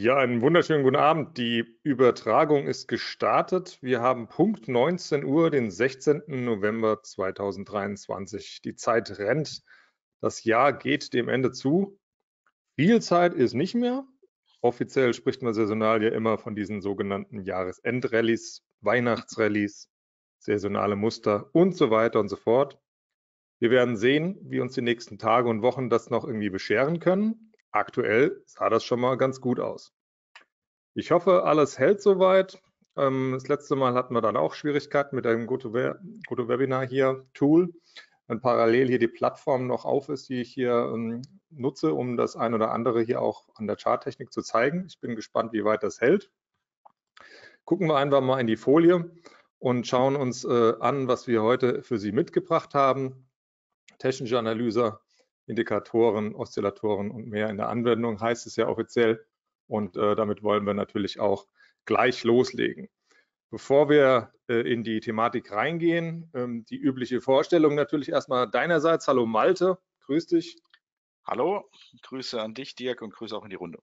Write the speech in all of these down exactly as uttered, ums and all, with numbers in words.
Ja, einen wunderschönen guten Abend. Die Übertragung ist gestartet. Wir haben Punkt neunzehn Uhr, den sechzehnten November zweitausenddreiundzwanzig. Die Zeit rennt. Das Jahr geht dem Ende zu. Viel Zeit ist nicht mehr. Offiziell spricht man saisonal ja immer von diesen sogenannten Jahresendrallyes, Weihnachtsrallyes, saisonale Muster und so weiter und so fort. Wir werden sehen, wie uns die nächsten Tage und Wochen das noch irgendwie bescheren können. Aktuell sah das schon mal ganz gut aus. Ich hoffe, alles hält soweit. Ähm, das letzte Mal hatten wir dann auch Schwierigkeiten mit einem GoToWebinar hier Tool. Wenn parallel hier die Plattform noch auf ist, die ich hier ähm, nutze, um das ein oder andere hier auch an der Charttechnik zu zeigen. Ich bin gespannt, wie weit das hält. Gucken wir einfach mal in die Folie und schauen uns äh, an, was wir heute für Sie mitgebracht haben. Technische Analyse, Indikatoren, Oszillatoren und mehr in der Anwendung, heißt es ja offiziell. Und äh, damit wollen wir natürlich auch gleich loslegen. Bevor wir äh, in die Thematik reingehen, ähm, die übliche Vorstellung natürlich erstmal deinerseits. Hallo Malte, grüß dich. Hallo, Grüße an dich, Dirk, und Grüße auch in die Runde.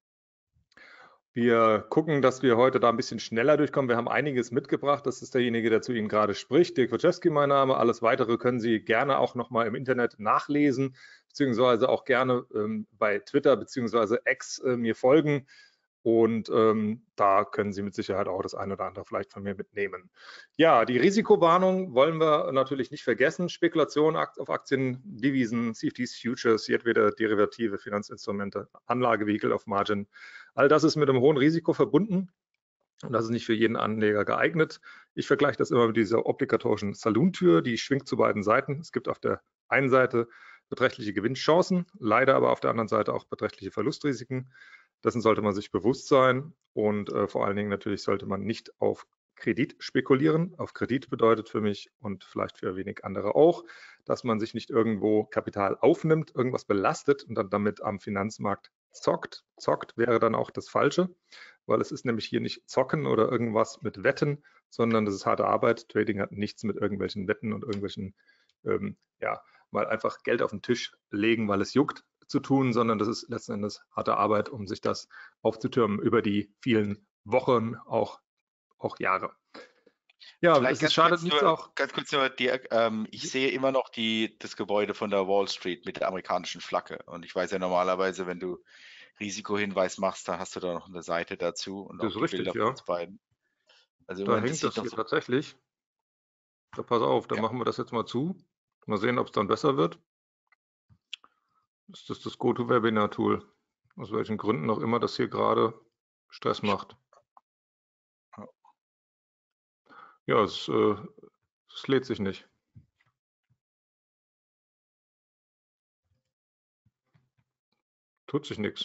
Wir gucken, dass wir heute da ein bisschen schneller durchkommen. Wir haben einiges mitgebracht. Das ist derjenige, der zu Ihnen gerade spricht. Dirk Wojciechowski, mein Name. Alles Weitere können Sie gerne auch nochmal im Internet nachlesen, beziehungsweise auch gerne ähm, bei Twitter beziehungsweise X äh, mir folgen. Und ähm, da können Sie mit Sicherheit auch das eine oder andere vielleicht von mir mitnehmen. Ja, die Risikowarnung wollen wir natürlich nicht vergessen. Spekulation auf Aktien, Devisen, C F Ds, Futures, jedwede Derivative, Finanzinstrumente, Anlagevehikel auf Margin. All das ist mit einem hohen Risiko verbunden. Und das ist nicht für jeden Anleger geeignet. Ich vergleiche das immer mit dieser obligatorischen Salontür, die schwingt zu beiden Seiten. Es gibt auf der einen Seite beträchtliche Gewinnchancen, leider aber auf der anderen Seite auch beträchtliche Verlustrisiken. Dessen sollte man sich bewusst sein und äh, vor allen Dingen natürlich sollte man nicht auf Kredit spekulieren. Auf Kredit bedeutet für mich und vielleicht für wenig andere auch, dass man sich nicht irgendwo Kapital aufnimmt, irgendwas belastet und dann damit am Finanzmarkt zockt. Zockt wäre dann auch das Falsche, weil es ist nämlich hier nicht Zocken oder irgendwas mit Wetten, sondern das ist harte Arbeit. Trading hat nichts mit irgendwelchen Wetten und irgendwelchen, ähm, ja, mal einfach Geld auf den Tisch legen, weil es juckt, zu tun, sondern das ist letzten Endes harte Arbeit, um sich das aufzutürmen über die vielen Wochen, auch, auch Jahre. Ja, Vielleicht es ist ganz schade, kurz nichts nur, auch. ganz kurz nur, Dirk, ähm, ich sehe immer noch die, das Gebäude von der Wall Street mit der amerikanischen Flagge. Und ich weiß ja normalerweise, wenn du Risikohinweis machst, dann hast du da noch eine Seite dazu und Das auch ist die richtig, Bilder von ja. uns beiden. Also im Da Moment, das hängt das sieht noch hier so. tatsächlich. Da pass auf, da Ja, machen wir das jetzt mal zu. Mal sehen, ob es dann besser wird. Ist das das GoToWebinar-Tool? Aus welchen Gründen auch immer das hier gerade Stress macht. Ja, es, äh, es lädt sich nicht. Tut sich nichts.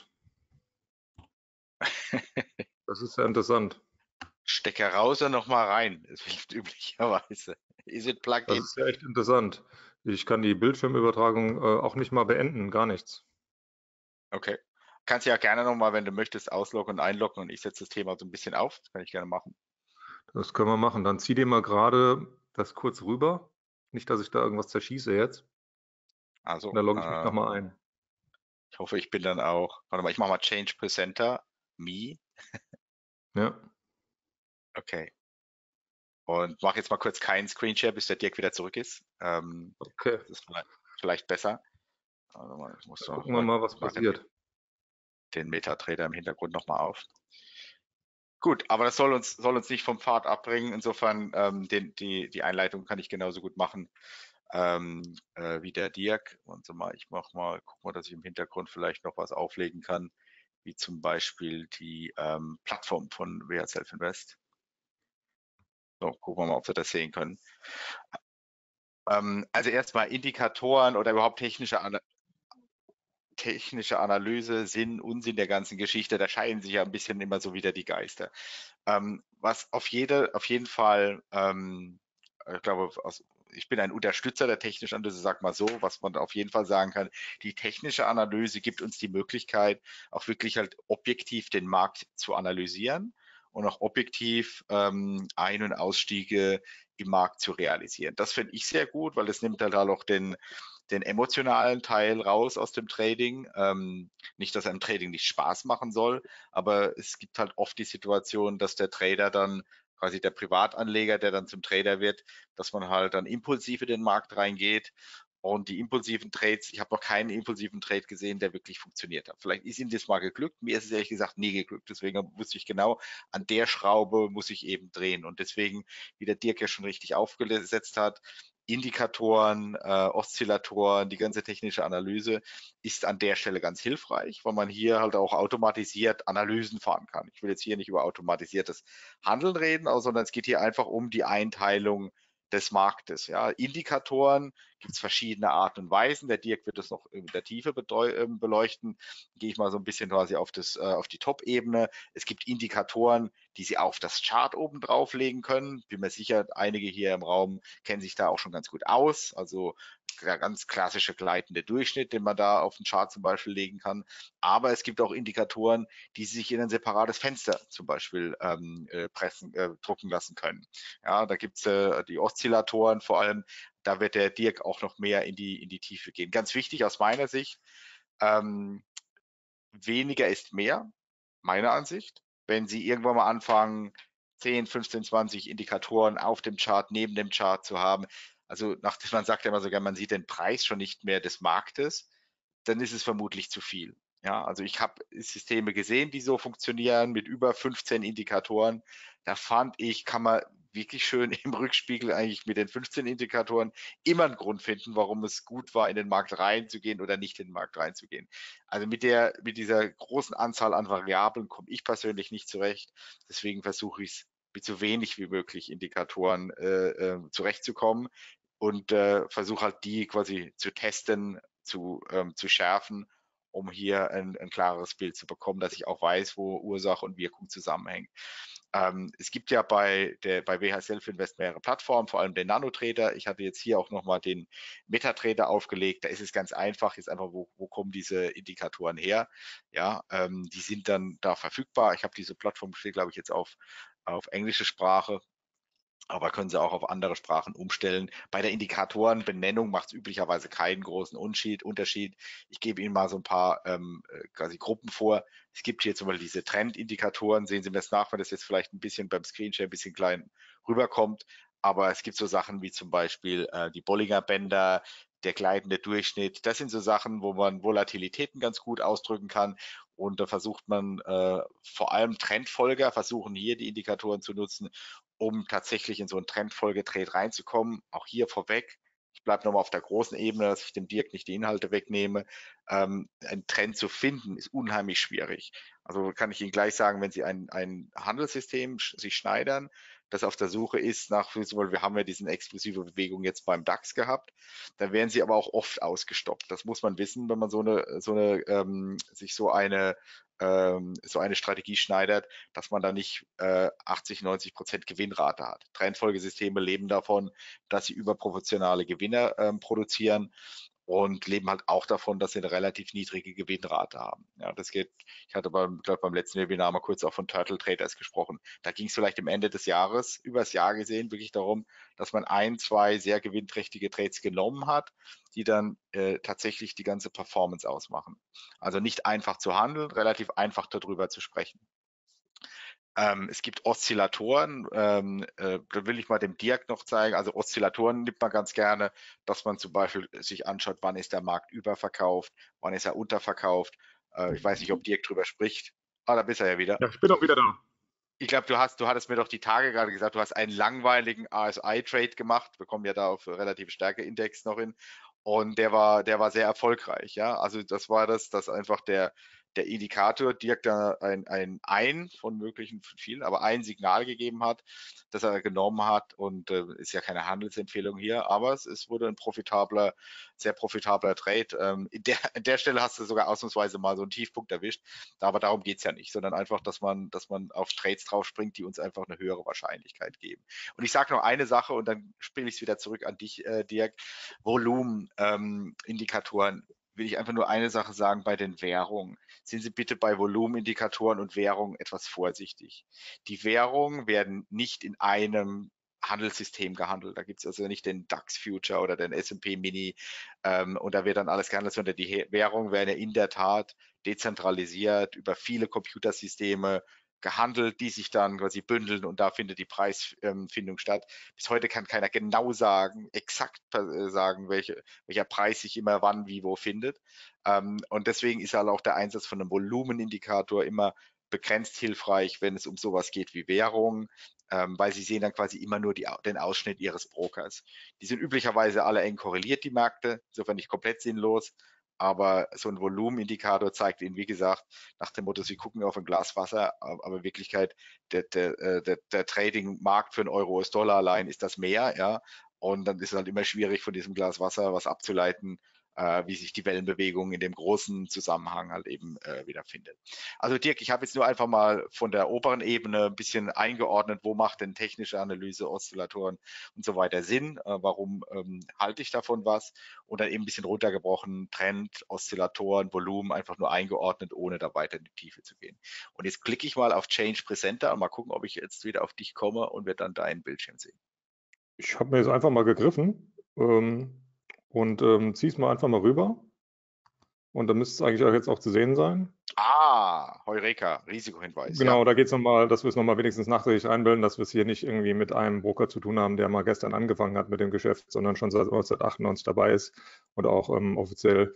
Das ist ja interessant. Stecker raus und nochmal rein. Das hilft üblicherweise. Is it plugged Das in? ist ja echt interessant. Ich kann die Bildschirmübertragung äh, auch nicht mal beenden, gar nichts. Okay. Kannst ja gerne nochmal, wenn du möchtest, ausloggen und einloggen und ich setze das Thema so ein bisschen auf. Das kann ich gerne machen. Das können wir machen. Dann zieh dir mal gerade das kurz rüber. Nicht, dass ich da irgendwas zerschieße jetzt. Und Also, dann logge ich mich äh, nochmal ein. ich hoffe, ich bin dann auch. Warte mal, ich mache mal Change Presenter. Me. Ja, Okay. Und mache jetzt mal kurz keinen Screenshare, bis der Dirk wieder zurück ist. Ähm, okay. das ist vielleicht, vielleicht besser. Also mal, ich muss Dann noch gucken wir mal, mal, was mal den, passiert. den Metatrader im Hintergrund nochmal auf. Gut, aber das soll uns, soll uns nicht vom Pfad abbringen. Insofern, ähm, den, die, die Einleitung kann ich genauso gut machen ähm, äh, wie der Dirk. Und so mal, ich mach mal, guck mal, dass ich im Hintergrund vielleicht noch was auflegen kann, wie zum Beispiel die ähm, Plattform von W H Self Invest. So, gucken wir mal, ob wir das sehen können. Ähm, also erstmal Indikatoren oder überhaupt technische, Ana technische Analyse, Sinn, Unsinn der ganzen Geschichte, da scheiden sich ja ein bisschen immer so wieder die Geister. Ähm, was auf, jede, auf jeden Fall, ähm, ich glaube, aus, ich bin ein Unterstützer der technischen Analyse, sag mal so, was man auf jeden Fall sagen kann, die technische Analyse gibt uns die Möglichkeit, auch wirklich halt objektiv den Markt zu analysieren und auch objektiv ähm, Ein- und Ausstiege im Markt zu realisieren. Das finde ich sehr gut, weil es nimmt halt auch den, den emotionalen Teil raus aus dem Trading. Ähm, nicht, dass einem Trading nicht Spaß machen soll, aber es gibt halt oft die Situation, dass der Trader dann, quasi der Privatanleger, der dann zum Trader wird, dass man halt dann impulsiv in den Markt reingeht. Und die impulsiven Trades, ich habe noch keinen impulsiven Trade gesehen, der wirklich funktioniert hat. Vielleicht ist Ihnen das mal geglückt. Mir ist es ehrlich gesagt nie geglückt. Deswegen wusste ich genau, an der Schraube muss ich eben drehen. Und deswegen, wie der Dirk ja schon richtig aufgesetzt hat, Indikatoren, äh, Oszillatoren, die ganze technische Analyse ist an der Stelle ganz hilfreich, weil man hier halt auch automatisiert Analysen fahren kann. Ich will jetzt hier nicht über automatisiertes Handeln reden, sondern es geht hier einfach um die Einteilung des Marktes. Ja. Indikatoren gibt es verschiedene Arten und Weisen. Der Dirk wird das noch in der Tiefe beleuchten. Gehe ich mal so ein bisschen quasi auf, das, äh, auf die Top-Ebene. Es gibt Indikatoren, die Sie auf das Chart oben drauflegen können. Bin mir sicher, einige hier im Raum kennen sich da auch schon ganz gut aus. Also der ganz klassische gleitende Durchschnitt, den man da auf den Chart zum Beispiel legen kann. Aber es gibt auch Indikatoren, die Sie sich in ein separates Fenster zum Beispiel ähm, äh, pressen, äh, drucken lassen können. Ja, da gibt es äh, die Oszillatoren vor allem. Da wird der Dirk auch noch mehr in die, in die Tiefe gehen. Ganz wichtig aus meiner Sicht, ähm, weniger ist mehr, meiner Ansicht. Wenn Sie irgendwann mal anfangen, zehn, fünfzehn, zwanzig Indikatoren auf dem Chart, neben dem Chart zu haben, also nach, man sagt ja immer sogar, man sieht den Preis schon nicht mehr des Marktes, dann ist es vermutlich zu viel. Ja, also ich habe Systeme gesehen, die so funktionieren mit über fünfzehn Indikatoren. Da fand ich, kann man wirklich schön im Rückspiegel eigentlich mit den fünfzehn Indikatoren immer einen Grund finden, warum es gut war, in den Markt reinzugehen oder nicht in den Markt reinzugehen. Also mit der, mit dieser großen Anzahl an Variablen komme ich persönlich nicht zurecht. Deswegen versuche ich es mit so wenig wie möglich Indikatoren äh, äh, zurechtzukommen und äh, versuche halt die quasi zu testen, zu, ähm, zu schärfen, um hier ein, ein klareres Bild zu bekommen, dass ich auch weiß, wo Ursache und Wirkung zusammenhängen. Ähm, es gibt ja bei, der, bei W H Self Invest mehrere Plattformen, vor allem den Nanotrader. Ich hatte jetzt hier auch nochmal den MetaTrader aufgelegt. Da ist es ganz einfach, jetzt einfach, wo, wo kommen diese Indikatoren her? Ja, ähm, die sind dann da verfügbar. Ich habe diese Plattform, steht glaube ich jetzt auf, auf englische Sprache. Aber können Sie auch auf andere Sprachen umstellen. Bei der Indikatorenbenennung macht es üblicherweise keinen großen Unterschied. Unterschied. Ich gebe Ihnen mal so ein paar ähm, quasi Gruppen vor. Es gibt hier zum Beispiel diese Trendindikatoren. Sehen Sie mir das nach, wenn das jetzt vielleicht ein bisschen beim Screenshare ein bisschen klein rüberkommt. Aber es gibt so Sachen wie zum Beispiel äh, die Bollinger Bänder, der gleitende Durchschnitt. Das sind so Sachen, wo man Volatilitäten ganz gut ausdrücken kann. Und da versucht man äh, vor allem Trendfolger, versuchen hier die Indikatoren zu nutzen, um tatsächlich in so einen Trendfolgetrade reinzukommen. Auch hier vorweg, ich bleibe nochmal auf der großen Ebene, dass ich dem Dirk nicht die Inhalte wegnehme. Ähm, einen Trend zu finden, ist unheimlich schwierig. Also kann ich Ihnen gleich sagen, wenn Sie ein, ein Handelssystem sch sich schneidern, das auf der Suche ist nach, wir haben ja diesen explosive Bewegung jetzt beim DAX gehabt, dann werden sie aber auch oft ausgestoppt. Das muss man wissen, wenn man so eine, so eine ähm, sich so eine ähm, so eine Strategie schneidert, dass man da nicht äh, achtzig, neunzig Prozent Gewinnrate hat. Trendfolgesysteme leben davon, dass sie überproportionale Gewinne ähm, produzieren und leben halt auch davon, dass sie eine relativ niedrige Gewinnrate haben. Ja, das geht, ich hatte beim, glaub, beim letzten Webinar mal kurz auch von Turtle Traders gesprochen. Da ging es vielleicht am Ende des Jahres, übers Jahr gesehen, wirklich darum, dass man ein, zwei sehr gewinnträchtige Trades genommen hat, die dann äh, tatsächlich die ganze Performance ausmachen. Also nicht einfach zu handeln, relativ einfach darüber zu sprechen. Ähm, es gibt Oszillatoren, ähm, äh, da will ich mal dem Dirk noch zeigen. Also Oszillatoren nimmt man ganz gerne, dass man zum Beispiel sich anschaut, wann ist der Markt überverkauft, wann ist er unterverkauft. Äh, ich weiß nicht, ob Dirk drüber spricht. Ah, da bist er ja wieder. Ja, ich bin auch wieder da. Ich glaube, du hast, du hattest mir doch die Tage gerade gesagt, du hast einen langweiligen A S I-Trade gemacht. Wir kommen ja da auf relative Stärke-Index noch hin. Und der war, der war sehr erfolgreich, ja. Also das war das, dass einfach der, der Indikator Dirk da ein, ein ein von möglichen vielen, aber ein Signal gegeben hat, das er genommen hat und äh, ist ja keine Handelsempfehlung hier, aber es, es wurde ein profitabler, sehr profitabler Trade. Ähm, in, der, in der Stelle hast du sogar ausnahmsweise mal so einen Tiefpunkt erwischt, aber darum geht es ja nicht, sondern einfach, dass man, dass man auf Trades drauf springt, die uns einfach eine höhere Wahrscheinlichkeit geben. Und ich sage noch eine Sache und dann spiele ich es wieder zurück an dich, äh, Dirk. Volumenindikatoren. Ähm, will ich einfach nur eine Sache sagen bei den Währungen. Sind Sie bitte bei Volumenindikatoren und Währungen etwas vorsichtig. Die Währungen werden nicht in einem Handelssystem gehandelt. Da gibt es also nicht den DAX Future oder den S und P Mini ähm, und da wird dann alles gehandelt, sondern die Währungen werden ja in der Tat dezentralisiert über viele Computersysteme gehandelt, die sich dann quasi bündeln und da findet die Preisfindung statt. Bis heute kann keiner genau sagen, exakt sagen, welche, welcher Preis sich immer wann, wie, wo findet. Ähm, und deswegen ist halt auch der Einsatz von einem Volumenindikator immer begrenzt hilfreich, wenn es um sowas geht wie Währung, ähm, weil sie sehen dann quasi immer nur die, den Ausschnitt ihres Brokers. Die sind üblicherweise alle eng korreliert, die Märkte, insofern nicht komplett sinnlos, aber so ein Volumenindikator zeigt Ihnen, wie gesagt, nach dem Motto, Sie gucken auf ein Glas Wasser, aber in Wirklichkeit der, der, der, der Trading-Markt für einen Euro US Dollar allein ist das mehr, ja, und dann ist es halt immer schwierig, von diesem Glas Wasser was abzuleiten, äh, wie sich die Wellenbewegung in dem großen Zusammenhang halt eben äh, wiederfindet. Also Dirk, ich habe jetzt nur einfach mal von der oberen Ebene ein bisschen eingeordnet, wo macht denn technische Analyse, Oszillatoren und so weiter Sinn, äh, warum ähm, halte ich davon was und dann eben ein bisschen runtergebrochen, Trend, Oszillatoren, Volumen, einfach nur eingeordnet, ohne da weiter in die Tiefe zu gehen. Und jetzt klicke ich mal auf Change Presenter und mal gucken, ob ich jetzt wieder auf dich komme und wir dann deinen Bildschirm sehen. Ich habe mir jetzt einfach mal gegriffen ähm, und ähm, ziehe es mal einfach mal rüber. Und dann müsste es eigentlich auch jetzt auch zu sehen sein. Ah, Heureka, Risikohinweis. Genau, Ja. da geht es nochmal, dass wir es nochmal wenigstens nachträglich einbilden, dass wir es hier nicht irgendwie mit einem Broker zu tun haben, der mal gestern angefangen hat mit dem Geschäft, sondern schon seit neunzehnhundertachtundneunzig dabei ist und auch ähm, offiziell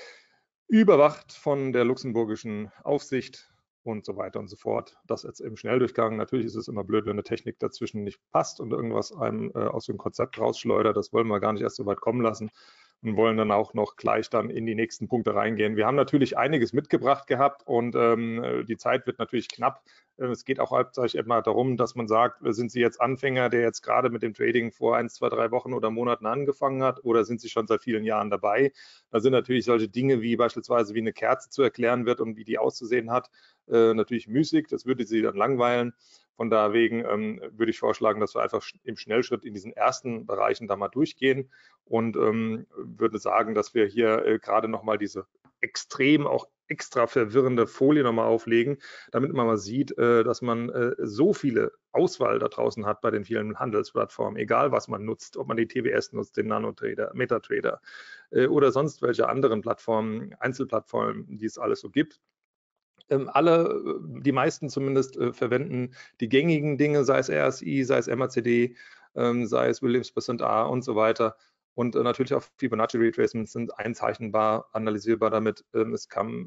überwacht von der luxemburgischen Aufsicht und so weiter und so fort. Das jetzt im Schnelldurchgang. Natürlich ist es immer blöd, wenn eine Technik dazwischen nicht passt und irgendwas einem äh, aus dem Konzept rausschleudert. Das wollen wir gar nicht erst so weit kommen lassen und wollen dann auch noch gleich dann in die nächsten Punkte reingehen. Wir haben natürlich einiges mitgebracht gehabt und ähm, die Zeit wird natürlich knapp. Es geht auch hauptsächlich immer darum, dass man sagt, sind Sie jetzt Anfänger, der jetzt gerade mit dem Trading vor ein, zwei, drei Wochen oder Monaten angefangen hat, oder sind Sie schon seit vielen Jahren dabei? Da sind natürlich solche Dinge wie beispielsweise, wie eine Kerze zu erklären wird und wie die auszusehen hat, äh, natürlich müßig. Das würde Sie dann langweilen. Von da wegen ähm, würde ich vorschlagen, dass wir einfach im Schnellschritt in diesen ersten Bereichen da mal durchgehen und ähm, würde sagen, dass wir hier äh, gerade nochmal diese extrem auch extra verwirrende Folie nochmal auflegen, damit man mal sieht, äh, dass man äh, so viele Auswahl da draußen hat bei den vielen Handelsplattformen, egal was man nutzt, ob man die T W S nutzt, den Nanotrader, MetaTrader äh, oder sonst welche anderen Plattformen, Einzelplattformen, die es alles so gibt. Ähm, alle, die meisten zumindest, äh, verwenden die gängigen Dinge, sei es R S I, sei es M A C D, ähm, sei es Williams Percent A und so weiter. Und äh, natürlich auch Fibonacci Retracements sind einzeichnbar, analysierbar damit. Ähm, es kann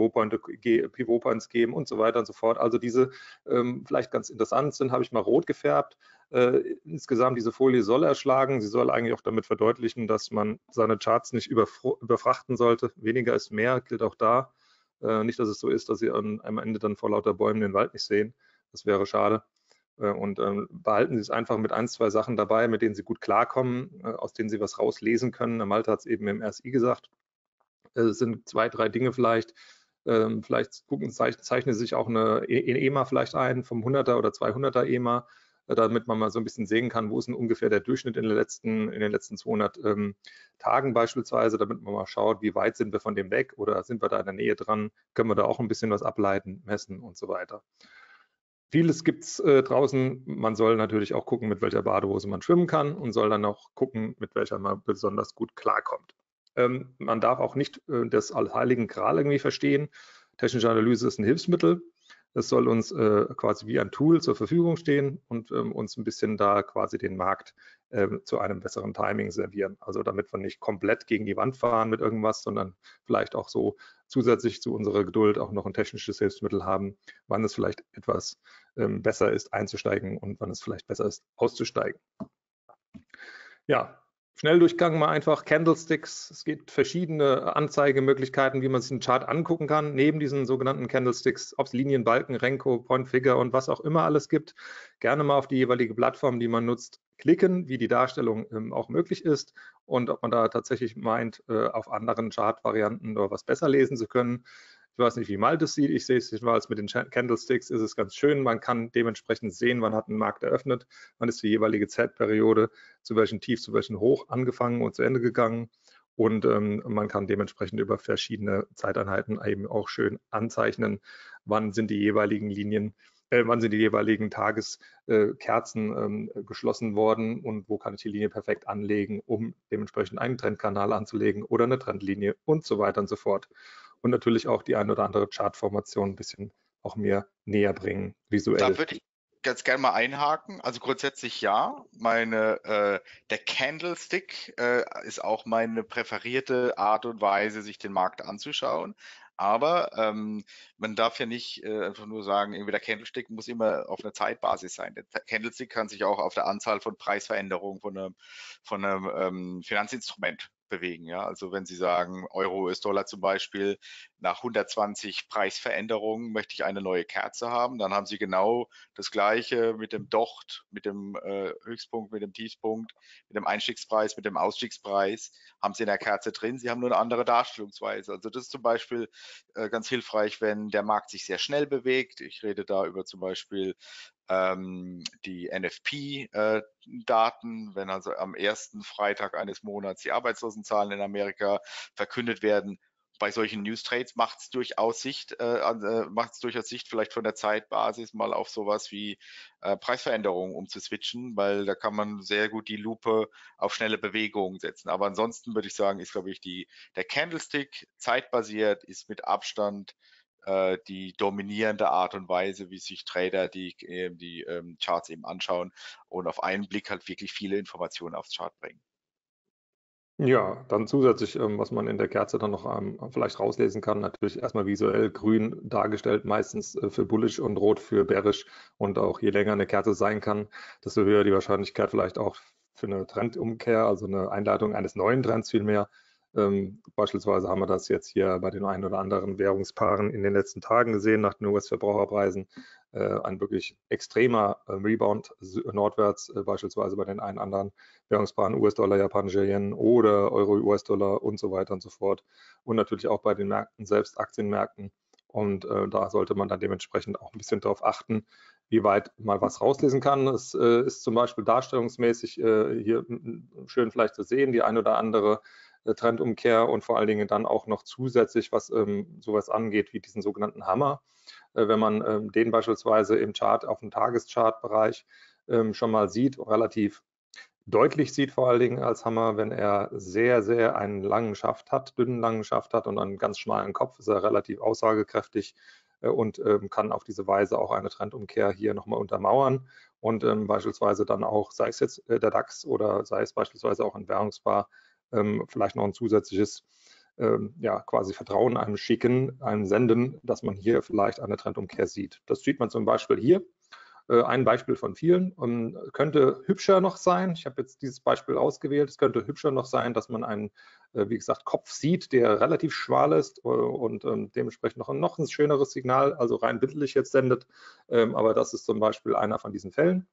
Pivot-Points geben und so weiter und so fort. Also diese ähm, vielleicht ganz interessant sind, habe ich mal rot gefärbt. Äh, insgesamt diese Folie soll erschlagen. Sie soll eigentlich auch damit verdeutlichen, dass man seine Charts nicht überfrachten sollte. Weniger ist mehr, gilt auch da. Äh, nicht, dass es so ist, dass Sie an, am Ende dann vor lauter Bäumen den Wald nicht sehen. Das wäre schade. Äh, und ähm, behalten Sie es einfach mit ein, zwei Sachen dabei, mit denen Sie gut klarkommen, äh, aus denen Sie was rauslesen können. Der Malte hat es eben im R S I gesagt. Äh, es sind zwei, drei Dinge vielleicht. Ähm, vielleicht gucken, zeichnen, zeichnen Sie sich auch eine E M A vielleicht ein, vom hunderter oder zweihunderter E M A, damit man mal so ein bisschen sehen kann, wo ist denn ungefähr der Durchschnitt in den letzten, in den letzten zweihundert ähm, Tagen beispielsweise, damit man mal schaut, wie weit sind wir von dem weg oder sind wir da in der Nähe dran, können wir da auch ein bisschen was ableiten, messen und so weiter. Vieles gibt es äh, draußen. Man soll natürlich auch gucken, mit welcher Badehose man schwimmen kann und soll dann auch gucken, mit welcher man besonders gut klarkommt. Ähm, man darf auch nicht äh, das Heiligen Gral irgendwie verstehen. Technische Analyse ist ein Hilfsmittel. Es soll uns äh, quasi wie ein Tool zur Verfügung stehen und ähm, uns ein bisschen da quasi den Markt äh, zu einem besseren Timing servieren. Also damit wir nicht komplett gegen die Wand fahren mit irgendwas, sondern vielleicht auch so zusätzlich zu unserer Geduld auch noch ein technisches Hilfsmittel haben, wann es vielleicht etwas ähm, besser ist einzusteigen und wann es vielleicht besser ist auszusteigen. Ja, Schnelldurchgang mal einfach Candlesticks. Es gibt verschiedene Anzeigemöglichkeiten, wie man sich einen Chart angucken kann, neben diesen sogenannten Candlesticks, ob es Linien, Balken, Renko, Point Figure und was auch immer alles gibt. Gerne mal auf die jeweilige Plattform, die man nutzt, klicken, wie die Darstellung ähm, auch möglich ist und ob man da tatsächlich meint, äh, auf anderen Chart-Varianten oder was besser lesen zu können. Ich weiß nicht, wie Malte es sieht. Ich sehe es jedenfalls mit den Candlesticks, ist es ganz schön. Man kann dementsprechend sehen, wann hat ein Markt eröffnet, wann ist die jeweilige Zeitperiode, zu welchem Tief, zu welchem Hoch angefangen und zu Ende gegangen. Und ähm, man kann dementsprechend über verschiedene Zeiteinheiten eben auch schön anzeichnen, wann sind die jeweiligen Linien äh, wann sind die jeweiligen Tageskerzen ähm, geschlossen worden und wo kann ich die Linie perfekt anlegen, um dementsprechend einen Trendkanal anzulegen oder eine Trendlinie und so weiter und so fort. Und natürlich auch die ein oder andere Chartformation ein bisschen auch mir näher bringen, Da visuell. würde ich ganz gerne mal einhaken. Also grundsätzlich ja. Meine, äh, der Candlestick äh, ist auch meine präferierte Art und Weise, sich den Markt anzuschauen. Aber ähm, man darf ja nicht äh, einfach nur sagen, irgendwie der Candlestick muss immer auf einer Zeitbasis sein. Der Candlestick kann sich auch auf der Anzahl von Preisveränderungen von einem, von einem ähm, Finanzinstrument bewegen. Ja? Also wenn Sie sagen, Euro, U S-Dollar zum Beispiel, nach hundertzwanzig Preisveränderungen möchte ich eine neue Kerze haben, dann haben Sie genau das Gleiche mit dem Docht, mit dem äh, Höchstpunkt, mit dem Tiefpunkt, mit dem Einstiegspreis, mit dem Ausstiegspreis, haben Sie in der Kerze drin. Sie haben nur eine andere Darstellungsweise. Also das ist zum Beispiel äh, ganz hilfreich, wenn der Markt sich sehr schnell bewegt. Ich rede da über zum Beispiel ähm, die N F P-Daten, äh, wenn also am ersten Freitag eines Monats die Arbeitslosenzahlen in Amerika verkündet werden. Bei solchen News Trades macht es durchaus Sicht, äh, äh, macht es durchaus Sicht, vielleicht von der Zeitbasis mal auf sowas wie äh, Preisveränderungen umzuswitchen, weil da kann man sehr gut die Lupe auf schnelle Bewegungen setzen. Aber ansonsten würde ich sagen, ist, glaube ich, die, der Candlestick zeitbasiert, ist mit Abstand äh, die dominierende Art und Weise, wie sich Trader die, äh, die ähm, Charts eben anschauen und auf einen Blick halt wirklich viele Informationen aufs Chart bringen. Ja, dann zusätzlich, ähm, was man in der Kerze dann noch ähm, vielleicht rauslesen kann, natürlich erstmal visuell grün dargestellt, meistens äh, für bullish und rot für bearish. Und auch je länger eine Kerze sein kann, desto höher die Wahrscheinlichkeit vielleicht auch für eine Trendumkehr, also eine Einleitung eines neuen Trends vielmehr. Ähm, beispielsweise haben wir das jetzt hier bei den ein oder anderen Währungspaaren in den letzten Tagen gesehen, nach den U S-Verbraucherpreisen. Äh, ein wirklich extremer äh, Rebound nordwärts, äh, beispielsweise bei den einen anderen Währungspaaren U S-Dollar, japanischer Yen oder Euro, U S-Dollar und so weiter und so fort. Und natürlich auch bei den Märkten selbst, Aktienmärkten. Und äh, da sollte man dann dementsprechend auch ein bisschen darauf achten, wie weit man was rauslesen kann. Es äh, ist zum Beispiel darstellungsmäßig äh, hier schön vielleicht zu sehen, die ein oder andere äh, Trendumkehr und vor allen Dingen dann auch noch zusätzlich, was ähm, sowas angeht, wie diesen sogenannten Hammer. Äh, wenn man ähm, den beispielsweise im Chart auf dem Tageschartbereich ähm, schon mal sieht, relativ deutlich sieht, vor allen Dingen als Hammer, wenn er sehr, sehr einen langen Schaft hat, dünnen langen Schaft hat und einen ganz schmalen Kopf, ist er relativ aussagekräftig äh, und ähm, kann auf diese Weise auch eine Trendumkehr hier nochmal untermauern und ähm, beispielsweise dann auch, sei es jetzt äh, der DAX oder sei es beispielsweise auch ein Währungspaar, ähm, vielleicht noch ein zusätzliches ähm, ja, quasi Vertrauen einem schicken, einem senden, dass man hier vielleicht eine Trendumkehr sieht. Das sieht man zum Beispiel hier. Äh, ein Beispiel von vielen. Um, könnte hübscher noch sein. Ich habe jetzt dieses Beispiel ausgewählt. Es könnte hübscher noch sein, dass man einen, äh, wie gesagt, Kopf sieht, der relativ schmal ist äh, und ähm, dementsprechend noch ein, noch ein schöneres Signal, also rein bildlich jetzt sendet. Ähm, aber das ist zum Beispiel einer von diesen Fällen.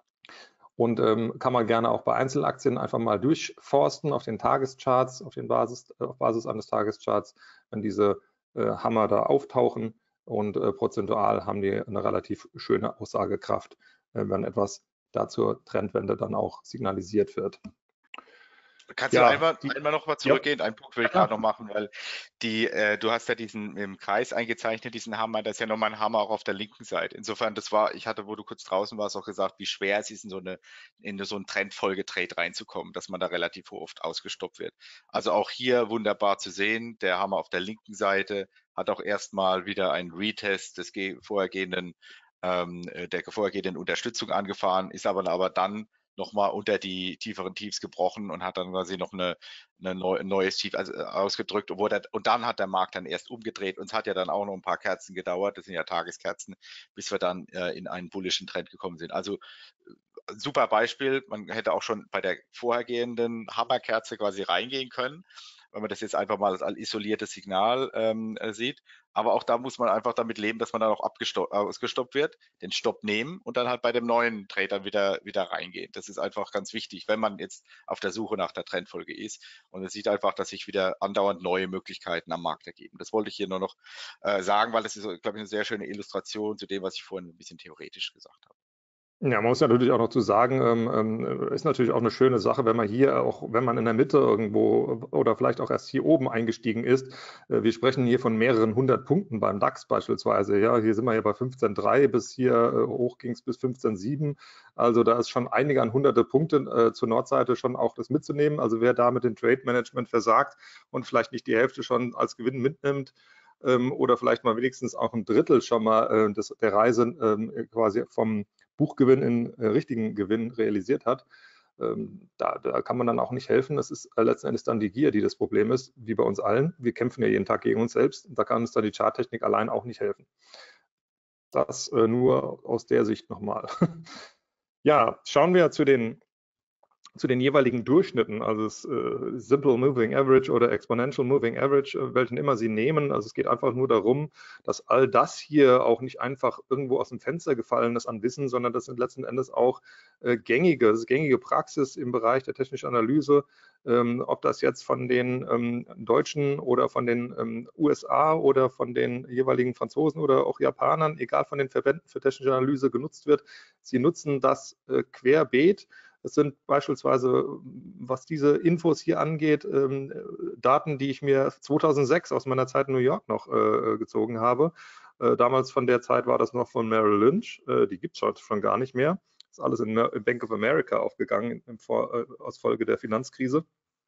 Und ähm, kann man gerne auch bei Einzelaktien einfach mal durchforsten auf den Tagescharts, auf, den Basis, äh, auf Basis eines Tagescharts, wenn diese äh, Hammer da auftauchen. Und äh, prozentual haben die eine relativ schöne Aussagekraft, äh, wenn etwas da zur Trendwende dann auch signalisiert wird. Kannst du Ja, einmal, die, einmal noch mal ja, zurückgehen? Einen Punkt will ja ich gerade klar. noch machen, weil die, äh, du hast ja diesen im Kreis eingezeichnet, diesen Hammer, da ist ja nochmal ein Hammer auch auf der linken Seite. Insofern, das war, ich hatte, wo du kurz draußen warst, auch gesagt, wie schwer es ist, in so eine, in so einen Trendfolgetrade reinzukommen, dass man da relativ oft ausgestoppt wird. Also auch hier wunderbar zu sehen, der Hammer auf der linken Seite hat auch erstmal wieder einen Retest des vorhergehenden, ähm, äh, der vorhergehenden Unterstützung angefahren, ist aber, aber dann nochmal unter die tieferen Tiefs gebrochen und hat dann quasi noch eine, eine neu, ein neues Tief also, ausgedrückt. Und, der, und dann hat der Markt dann erst umgedreht. Und es hat ja dann auch noch ein paar Kerzen gedauert, das sind ja Tageskerzen, bis wir dann äh, in einen bullischen Trend gekommen sind. Also super Beispiel. Man hätte auch schon bei der vorhergehenden Hammerkerze quasi reingehen können, wenn man das jetzt einfach mal als isoliertes Signal ähm, sieht. Aber auch da muss man einfach damit leben, dass man dann auch ausgestoppt wird, den Stopp nehmen und dann halt bei dem neuen Trade dann wieder, wieder reingehen. Das ist einfach ganz wichtig, wenn man jetzt auf der Suche nach der Trendfolge ist. Und es sieht einfach, dass sich wieder andauernd neue Möglichkeiten am Markt ergeben. Das wollte ich hier nur noch äh, sagen, weil das ist, glaube ich, eine sehr schöne Illustration zu dem, was ich vorhin ein bisschen theoretisch gesagt habe. Ja, man muss ja natürlich auch noch zu sagen, ähm, ähm, ist natürlich auch eine schöne Sache, wenn man hier auch, wenn man in der Mitte irgendwo oder vielleicht auch erst hier oben eingestiegen ist. Äh, wir sprechen hier von mehreren hundert Punkten beim DAX beispielsweise. Ja, hier sind wir ja bei fünfzehn Komma drei, bis hier äh, hoch ging es bis fünfzehn Komma sieben. Also da ist schon einige an hunderte Punkte äh, zur Nordseite schon auch das mitzunehmen. Also wer da mit dem Trade Management versagt und vielleicht nicht die Hälfte schon als Gewinn mitnimmt, ähm, oder vielleicht mal wenigstens auch ein Drittel schon mal äh, des, der Reise ähm, quasi vom Buchgewinn in äh, richtigen Gewinn realisiert hat, ähm, da, da kann man dann auch nicht helfen. Das ist äh, letzten Endes dann die Gier, die das Problem ist, wie bei uns allen. Wir kämpfen ja jeden Tag gegen uns selbst. Und da kann uns dann die Charttechnik allein auch nicht helfen. Das äh, nur aus der Sicht nochmal. Ja, schauen wir zu den zu den jeweiligen Durchschnitten, also das äh, Simple Moving Average oder Exponential Moving Average, äh, welchen immer Sie nehmen. Also es geht einfach nur darum, dass all das hier auch nicht einfach irgendwo aus dem Fenster gefallen ist an Wissen, sondern das sind letzten Endes auch äh, gängige, das ist gängige Praxis im Bereich der technischen Analyse, ähm, ob das jetzt von den ähm, Deutschen oder von den ähm, U S A oder von den jeweiligen Franzosen oder auch Japanern, egal von den Verbänden für technische Analyse genutzt wird. Sie nutzen das äh, querbeet. Das sind beispielsweise, was diese Infos hier angeht, ähm, Daten, die ich mir zweitausendsechs aus meiner Zeit in New York noch äh, gezogen habe. Äh, damals von der Zeit war das noch von Merrill Lynch. Äh, die gibt es heute schon gar nicht mehr. Das ist alles in, in Bank of America aufgegangen im Vor, äh, aus Folge der Finanzkrise.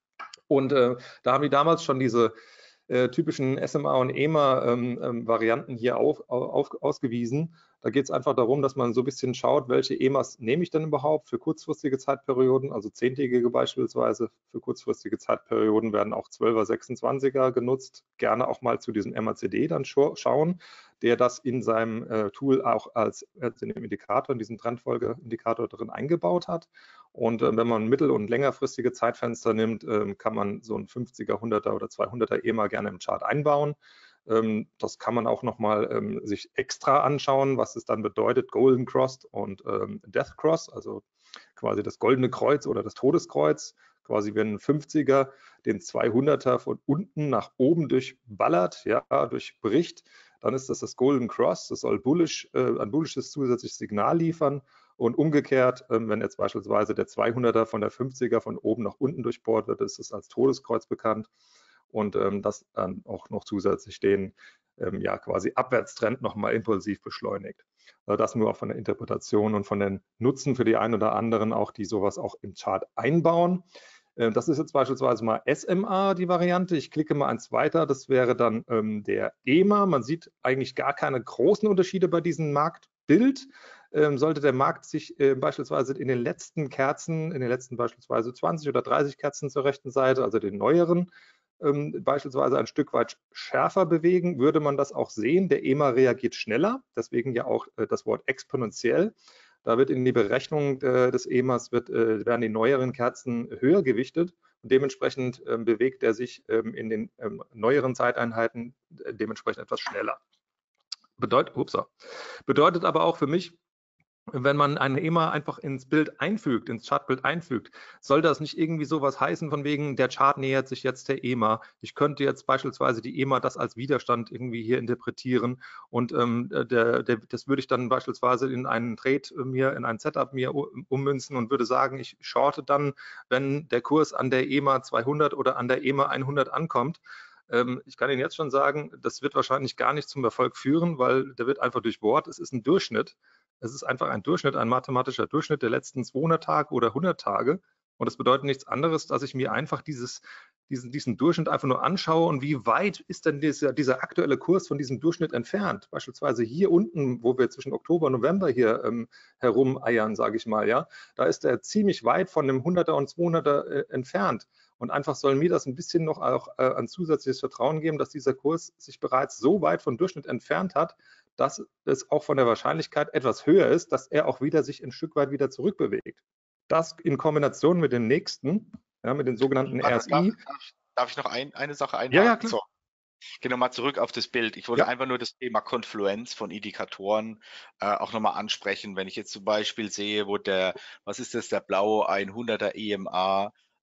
Und äh, da haben die damals schon diese äh, typischen S M A und E M A-Varianten ähm, hier auf, auf, ausgewiesen. Da geht es einfach darum, dass man so ein bisschen schaut, welche E M As nehme ich denn überhaupt für kurzfristige Zeitperioden, also zehntägige beispielsweise. Für kurzfristige Zeitperioden werden auch zwölfer, sechsundzwanziger genutzt. Gerne auch mal zu diesem M A C D dann schauen, der das in seinem äh, Tool auch als, als in dem Indikator, in diesem Trendfolgeindikator drin eingebaut hat. Und äh, wenn man mittel- und längerfristige Zeitfenster nimmt, äh, kann man so ein fünfziger, hunderter oder zweihunderter E M A gerne im Chart einbauen. Ähm, das kann man auch nochmal ähm, sich extra anschauen, was es dann bedeutet, Golden Cross und ähm, Death Cross, also quasi das goldene Kreuz oder das Todeskreuz. Quasi, wenn ein fünfziger den zweihunderter von unten nach oben durchballert, ja, durchbricht, dann ist das das Golden Cross. Das soll bullish, äh, ein bullisches zusätzliches Signal liefern. Und umgekehrt, ähm, wenn jetzt beispielsweise der zweihunderter von der fünfziger von oben nach unten durchbohrt wird, ist es als Todeskreuz bekannt. Und ähm, das dann auch noch zusätzlich den ähm, ja, quasi Abwärtstrend nochmal impulsiv beschleunigt. Also das nur auch von der Interpretation und von den Nutzen für die einen oder anderen, auch die sowas auch im Chart einbauen. Das ist jetzt beispielsweise mal S M A, die Variante. Ich klicke mal eins weiter. Das wäre dann ähm, der E M A. Man sieht eigentlich gar keine großen Unterschiede bei diesem Marktbild. Ähm, sollte der Markt sich äh, beispielsweise in den letzten Kerzen, in den letzten beispielsweise zwanzig oder dreißig Kerzen zur rechten Seite, also den neueren, ähm, beispielsweise ein Stück weit schärfer bewegen, würde man das auch sehen. Der E M A reagiert schneller, deswegen ja auch äh, das Wort exponentiell. Da wird in die Berechnung äh, des E M As wird, äh, werden die neueren Kerzen höher gewichtet und dementsprechend ähm, bewegt er sich ähm, in den ähm, neueren Zeiteinheiten äh, dementsprechend etwas schneller. Bedeutet, upsa, bedeutet aber auch für mich, wenn man eine E M A einfach ins Bild einfügt, ins Chartbild einfügt, soll das nicht irgendwie sowas heißen von wegen, der Chart nähert sich jetzt der E M A. Ich könnte jetzt beispielsweise die E M A das als Widerstand irgendwie hier interpretieren und ähm, der, der, das würde ich dann beispielsweise in einen Trade mir, in ein Setup mir ummünzen und würde sagen, ich shorte dann, wenn der Kurs an der E M A zweihundert oder an der E M A hundert ankommt. Ähm, ich kann Ihnen jetzt schon sagen, das wird wahrscheinlich gar nicht zum Erfolg führen, weil der wird einfach durchbohrt. Es ist ein Durchschnitt. Es ist einfach ein Durchschnitt, ein mathematischer Durchschnitt der letzten zweihundert Tage oder hundert Tage. Und das bedeutet nichts anderes, dass ich mir einfach dieses, diesen, diesen Durchschnitt einfach nur anschaue und wie weit ist denn dieser, dieser aktuelle Kurs von diesem Durchschnitt entfernt. Beispielsweise hier unten, wo wir zwischen Oktober und November hier ähm, herumeiern, sage ich mal, ja, da ist er ziemlich weit von dem hunderter und zweihunderter äh, entfernt. Und einfach soll mir das ein bisschen noch auch äh, ein zusätzliches Vertrauen geben, dass dieser Kurs sich bereits so weit vom Durchschnitt entfernt hat, dass es auch von der Wahrscheinlichkeit etwas höher ist, dass er auch wieder sich ein Stück weit wieder zurückbewegt. Das in Kombination mit dem nächsten, ja, mit den sogenannten Darf, R S I. darf, darf ich noch ein, eine Sache Ja, ja, einhaken? klar. So, ich gehe nochmal zurück auf das Bild. Ich wollte Ja. einfach nur das Thema Konfluenz von Indikatoren äh, auch nochmal ansprechen. Wenn ich jetzt zum Beispiel sehe, wo der, was ist das, der blaue hunderter E M A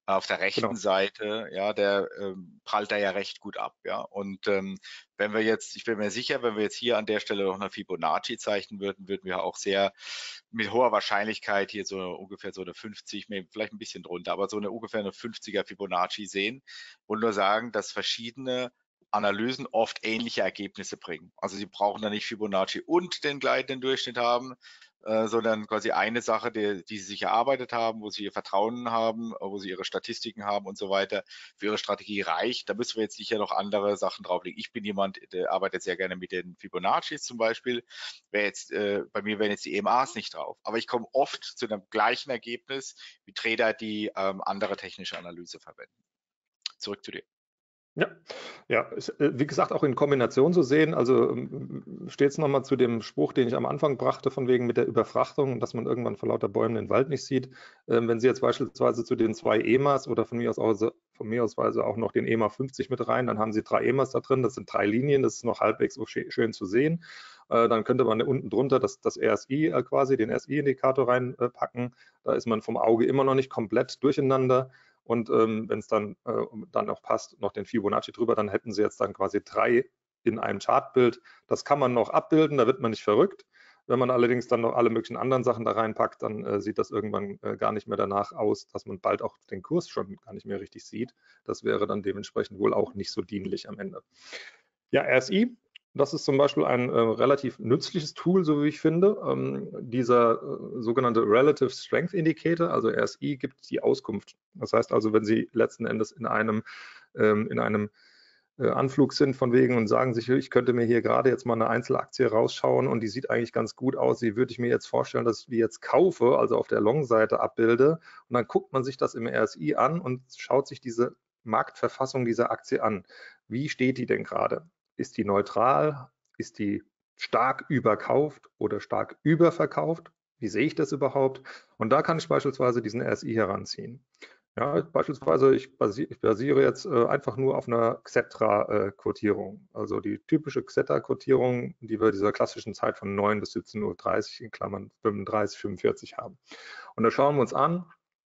auf der rechten Genau. Seite, ja, der ähm, prallt da ja recht gut ab, ja. Und ähm, wenn wir jetzt, ich bin mir sicher, wenn wir jetzt hier an der Stelle noch eine Fibonacci zeichnen würden, würden wir auch sehr mit hoher Wahrscheinlichkeit hier so ungefähr so eine fünfzig, vielleicht ein bisschen drunter, aber so eine ungefähr eine fünfziger Fibonacci sehen und nur sagen, dass verschiedene Analysen oft ähnliche Ergebnisse bringen. Also Sie brauchen da nicht Fibonacci und den gleitenden Durchschnitt haben, äh, sondern quasi eine Sache, die, die Sie sich erarbeitet haben, wo Sie Ihr Vertrauen haben, wo Sie Ihre Statistiken haben und so weiter, für Ihre Strategie reicht. Da müssen wir jetzt sicher noch andere Sachen drauflegen. Ich bin jemand, der arbeitet sehr gerne mit den Fibonaccis zum Beispiel. Wär jetzt, äh, bei mir wären jetzt die E M As nicht drauf. Aber ich komme oft zu einem gleichen Ergebnis wie Trader, die ähm, andere technische Analyse verwenden. Zurück zu dir. Ja, ja, ist, äh, wie gesagt, auch in Kombination zu sehen. Also ähm, steht es nochmal zu dem Spruch, den ich am Anfang brachte, von wegen mit der Überfrachtung, dass man irgendwann vor lauter Bäumen den Wald nicht sieht. Ähm, wenn Sie jetzt beispielsweise zu den zwei E M As oder von mir aus auch, von mir aus auch noch den E M A fünfzig mit rein, dann haben Sie drei E M As da drin, das sind drei Linien, das ist noch halbwegs so schön zu sehen. Äh, dann könnte man unten drunter das, das R S I äh, quasi, den R S I-Indikator reinpacken. Da ist man vom Auge immer noch nicht komplett durcheinander. Und ähm, wenn es dann, äh, dann auch passt, noch den Fibonacci drüber, dann hätten Sie jetzt dann quasi drei in einem Chartbild. Das kann man noch abbilden, da wird man nicht verrückt. Wenn man allerdings dann noch alle möglichen anderen Sachen da reinpackt, dann äh, sieht das irgendwann äh, gar nicht mehr danach aus, dass man bald auch den Kurs schon gar nicht mehr richtig sieht. Das wäre dann dementsprechend wohl auch nicht so dienlich am Ende. Ja, R S I, das ist zum Beispiel ein äh, relativ nützliches Tool, so wie ich finde. Ähm, dieser äh, sogenannte Relative Strength Indicator, also R S I, gibt die Auskunft. Das heißt also, wenn Sie letzten Endes in einem, ähm, in einem äh, Anflug sind von wegen und sagen sich, ich könnte mir hier gerade jetzt mal eine Einzelaktie rausschauen und die sieht eigentlich ganz gut aus, die würde ich mir jetzt vorstellen, dass ich die jetzt kaufe, also auf der Long-Seite abbilde. Und dann guckt man sich das im R S I an und schaut sich diese Marktverfassung dieser Aktie an. Wie steht die denn gerade? Ist die neutral? Ist die stark überkauft oder stark überverkauft? Wie sehe ich das überhaupt? Und da kann ich beispielsweise diesen R S I heranziehen. Ja, beispielsweise, ich basiere, ich basiere jetzt äh, einfach nur auf einer Xetra-Quotierung. Äh, also die typische Xetra-Quotierung, die wir dieser klassischen Zeit von neun bis siebzehn Uhr dreißig in Klammern fünfunddreißig, fünfundvierzig haben. Und da schauen wir uns an,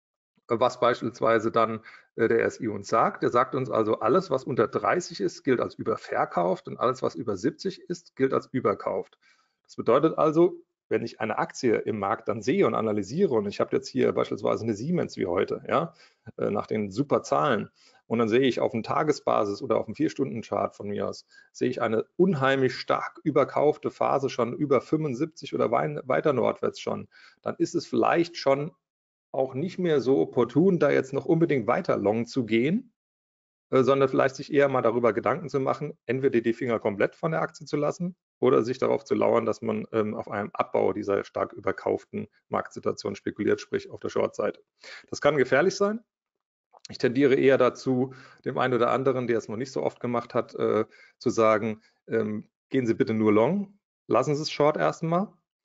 was beispielsweise dann äh, der R S I uns sagt. Der sagt uns also, alles, was unter dreißig ist, gilt als überverkauft und alles, was über siebzig ist, gilt als überkauft. Das bedeutet also, wenn ich eine Aktie im Markt dann sehe und analysiere und ich habe jetzt hier beispielsweise eine Siemens wie heute, ja, äh, nach den super Zahlen und dann sehe ich auf dem Tagesbasis oder auf dem vier-Stunden-Chart von mir aus, sehe ich eine unheimlich stark überkaufte Phase schon über fünfundsiebzig oder weiter nordwärts schon, dann ist es vielleicht schon auch nicht mehr so opportun, da jetzt noch unbedingt weiter long zu gehen, äh, sondern vielleicht sich eher mal darüber Gedanken zu machen, entweder die Finger komplett von der Aktie zu lassen oder sich darauf zu lauern, dass man ähm, auf einem Abbau dieser stark überkauften Marktsituation spekuliert, sprich auf der Short-Seite. Das kann gefährlich sein. Ich tendiere eher dazu, dem einen oder anderen, der es noch nicht so oft gemacht hat, äh, zu sagen, ähm, gehen Sie bitte nur long, lassen Sie es Short erstmal.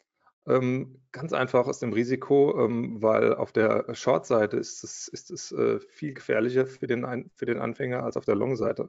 Ähm, ganz einfach aus dem Risiko, ähm, weil auf der Short-Seite ist es, ist es äh, viel gefährlicher für den, Ein für den Anfänger als auf der Long-Seite.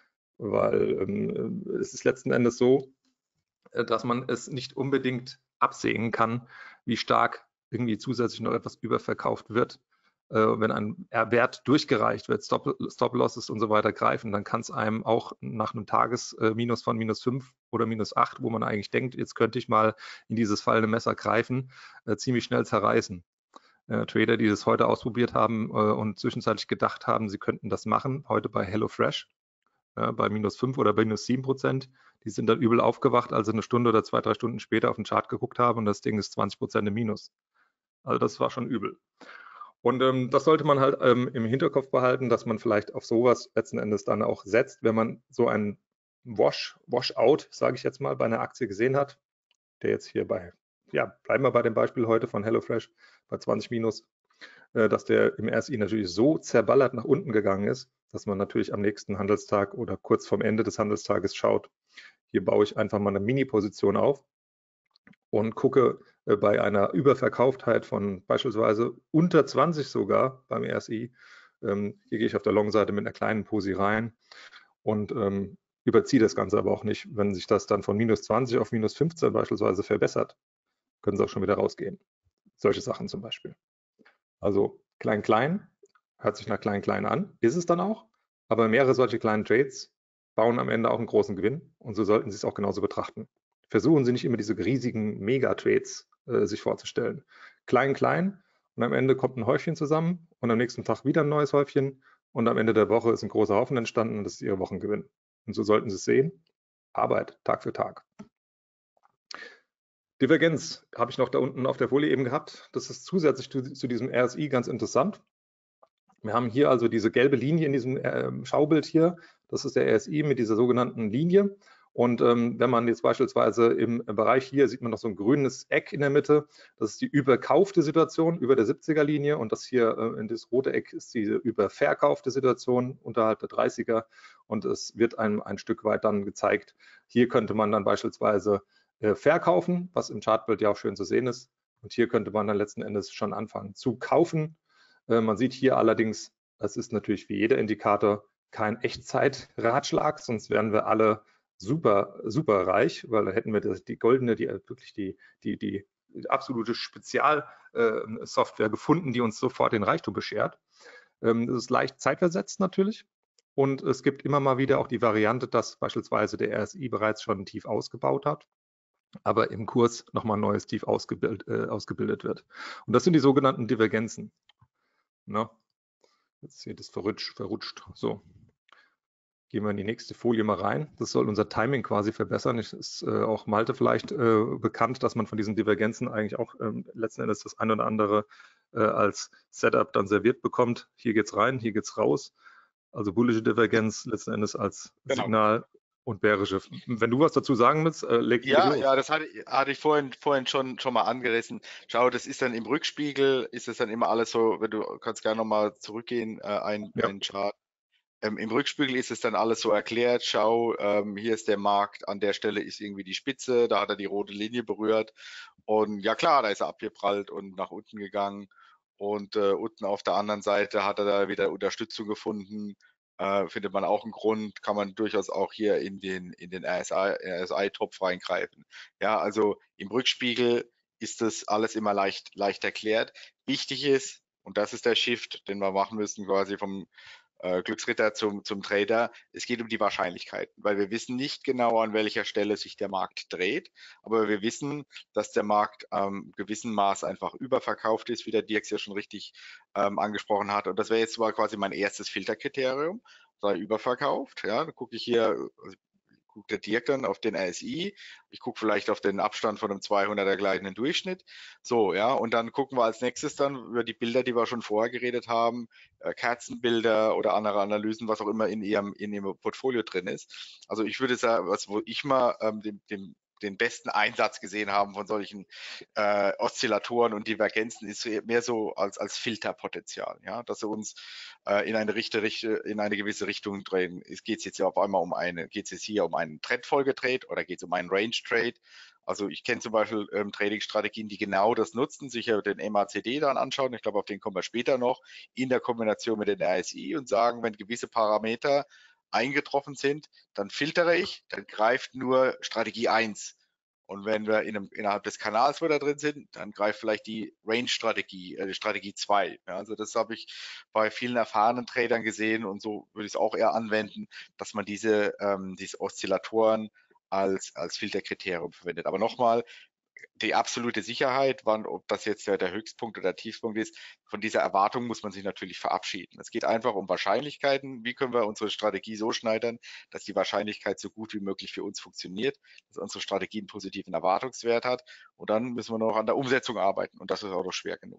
Weil ähm, es ist letzten Endes so, äh, dass man es nicht unbedingt absehen kann, wie stark irgendwie zusätzlich noch etwas überverkauft wird. Äh, wenn ein Wert durchgereicht wird, Stop-Losses und so weiter greifen, dann kann es einem auch nach einem Tagesminus von minus fünf oder minus acht, wo man eigentlich denkt, jetzt könnte ich mal in dieses fallende Messer greifen, äh, ziemlich schnell zerreißen. Äh, Trader, die das heute ausprobiert haben äh, und zwischenzeitlich gedacht haben, sie könnten das machen, heute bei HelloFresh, ja, bei minus fünf oder bei minus sieben Prozent, die sind dann übel aufgewacht, als sie eine Stunde oder zwei, drei Stunden später auf den Chart geguckt haben und das Ding ist zwanzig Prozent im Minus. Also das war schon übel. Und ähm, das sollte man halt ähm, im Hinterkopf behalten, dass man vielleicht auf sowas letzten Endes dann auch setzt, wenn man so einen Wash, Washout, sage ich jetzt mal, bei einer Aktie gesehen hat, der jetzt hier bei, ja, bleiben wir bei dem Beispiel heute von HelloFresh bei zwanzig minus, äh, dass der im R S I natürlich so zerballert nach unten gegangen ist, dass man natürlich am nächsten Handelstag oder kurz vorm Ende des Handelstages schaut, hier baue ich einfach mal eine Mini-Position auf und gucke äh, bei einer Überverkauftheit von beispielsweise unter zwanzig sogar beim R S I, ähm, hier gehe ich auf der Long-Seite mit einer kleinen Posi rein und ähm, überziehe das Ganze aber auch nicht. Wenn sich das dann von minus zwanzig auf minus fünfzehn beispielsweise verbessert, können Sie auch schon wieder rausgehen. Solche Sachen zum Beispiel. Also klein, klein, Hört sich nach klein, klein an, ist es dann auch, aber mehrere solche kleinen Trades bauen am Ende auch einen großen Gewinn und so sollten Sie es auch genauso betrachten. Versuchen Sie nicht immer diese riesigen Mega-Trades äh, sich vorzustellen. Klein, klein und am Ende kommt ein Häufchen zusammen und am nächsten Tag wieder ein neues Häufchen und am Ende der Woche ist ein großer Haufen entstanden und das ist Ihr Wochengewinn. Und so sollten Sie es sehen. Arbeit, Tag für Tag. Divergenz habe ich noch da unten auf der Folie eben gehabt. Das ist zusätzlich zu, zu diesem R S I ganz interessant. Wir haben hier also diese gelbe Linie in diesem äh, Schaubild hier. Das ist der R S I mit dieser sogenannten Linie. Und ähm, wenn man jetzt beispielsweise im Bereich hier sieht man noch so ein grünes Eck in der Mitte. Das ist die überkaufte Situation über der siebziger Linie und das hier äh, in das rote Eck ist diese überverkaufte Situation unterhalb der dreißiger und es wird einem ein Stück weit dann gezeigt. Hier könnte man dann beispielsweise äh, verkaufen, was im Chartbild ja auch schön zu sehen ist. Und hier könnte man dann letzten Endes schon anfangen zu kaufen. Äh, man sieht hier allerdings, es ist natürlich wie jeder Indikator kein Echtzeit-Ratschlag, sonst wären wir alle super, super reich, weil da hätten wir das, die goldene, die wirklich die, die, die absolute Spezialsoftware äh, gefunden, die uns sofort den Reichtum beschert. Ähm, das ist leicht zeitversetzt natürlich. Und es gibt immer mal wieder auch die Variante, dass beispielsweise der R S I bereits schon ein Tief ausgebaut hat, aber im Kurs nochmal ein neues Tief ausgebild, äh, ausgebildet wird. Und das sind die sogenannten Divergenzen. Na, jetzt hier das verrutscht, verrutscht. So. Gehen wir in die nächste Folie mal rein. Das soll unser Timing quasi verbessern. Es ist äh, auch Malte vielleicht äh, bekannt, dass man von diesen Divergenzen eigentlich auch ähm, letzten Endes das eine oder andere äh, als Setup dann serviert bekommt. Hier geht's rein, hier geht's raus. Also bullische Divergenz letzten Endes als genau. Signal und bärische. Wenn du was dazu sagen willst, äh, leg ja, los. Ja, das hatte, hatte ich vorhin, vorhin schon, schon mal angerissen. Schau, das ist dann im Rückspiegel, ist es dann immer alles so, wenn du kannst gerne nochmal zurückgehen, äh, ein, ja. ein Chart. Ähm, Im Rückspiegel ist es dann alles so erklärt, schau, ähm, hier ist der Markt, an der Stelle ist irgendwie die Spitze, da hat er die rote Linie berührt und ja klar, da ist er abgeprallt und nach unten gegangen und äh, unten auf der anderen Seite hat er da wieder Unterstützung gefunden, äh, findet man auch einen Grund, kann man durchaus auch hier in den, in den R S I-Topf reingreifen. Ja, also im Rückspiegel ist das alles immer leicht, leicht erklärt. Wichtig ist, und das ist der Shift, den wir machen müssen quasi vom Glücksritter zum, zum Trader. Es geht um die Wahrscheinlichkeiten, weil wir wissen nicht genau, an welcher Stelle sich der Markt dreht, aber wir wissen, dass der Markt ähm, gewissen Maß einfach überverkauft ist, wie der Dirks ja schon richtig ähm, angesprochen hat. Und das wäre jetzt mal quasi mein erstes Filterkriterium, sei überverkauft. Ja, dann gucke ich hier, guckt der Dirk dann auf den R S I, ich gucke vielleicht auf den Abstand von einem zweihunderter gleitenden Durchschnitt. So, ja, und dann gucken wir als nächstes dann über die Bilder, die wir schon vorher geredet haben, äh, Kerzenbilder oder andere Analysen, was auch immer in ihrem, in ihrem Portfolio drin ist. Also ich würde sagen, was, wo ich mal ähm, dem, dem den besten Einsatz gesehen haben von solchen äh, Oszillatoren und Divergenzen ist mehr so als, als Filterpotenzial, ja, dass sie uns äh, in eine Richte, Richte, in eine gewisse Richtung drehen. Es geht jetzt ja auf einmal um eine, geht es jetzt hier um einen Trendfolgetrade oder geht es um einen Range Trade? Also ich kenne zum Beispiel ähm, Trading-Strategien, die genau das nutzen, sich ja den M A C D dann anschauen, ich glaube, auf den kommen wir später noch, in der Kombination mit den R S I und sagen, wenn gewisse Parameter eingetroffen sind, dann filtere ich, dann greift nur Strategie eins. Und wenn wir in einem, innerhalb des Kanals, wo da drin sind, dann greift vielleicht die Range-Strategie, äh, Strategie zwei. Ja, also das habe ich bei vielen erfahrenen Tradern gesehen und so würde ich es auch eher anwenden, dass man diese, ähm, diese Oszillatoren als, als Filterkriterium verwendet. Aber nochmal, die absolute Sicherheit, wann, ob das jetzt der, der Höchstpunkt oder der Tiefpunkt ist, von dieser Erwartung muss man sich natürlich verabschieden. Es geht einfach um Wahrscheinlichkeiten. Wie können wir unsere Strategie so schneidern, dass die Wahrscheinlichkeit so gut wie möglich für uns funktioniert, dass unsere Strategie einen positiven Erwartungswert hat. Und dann müssen wir noch an der Umsetzung arbeiten. Und das ist auch noch schwer genug.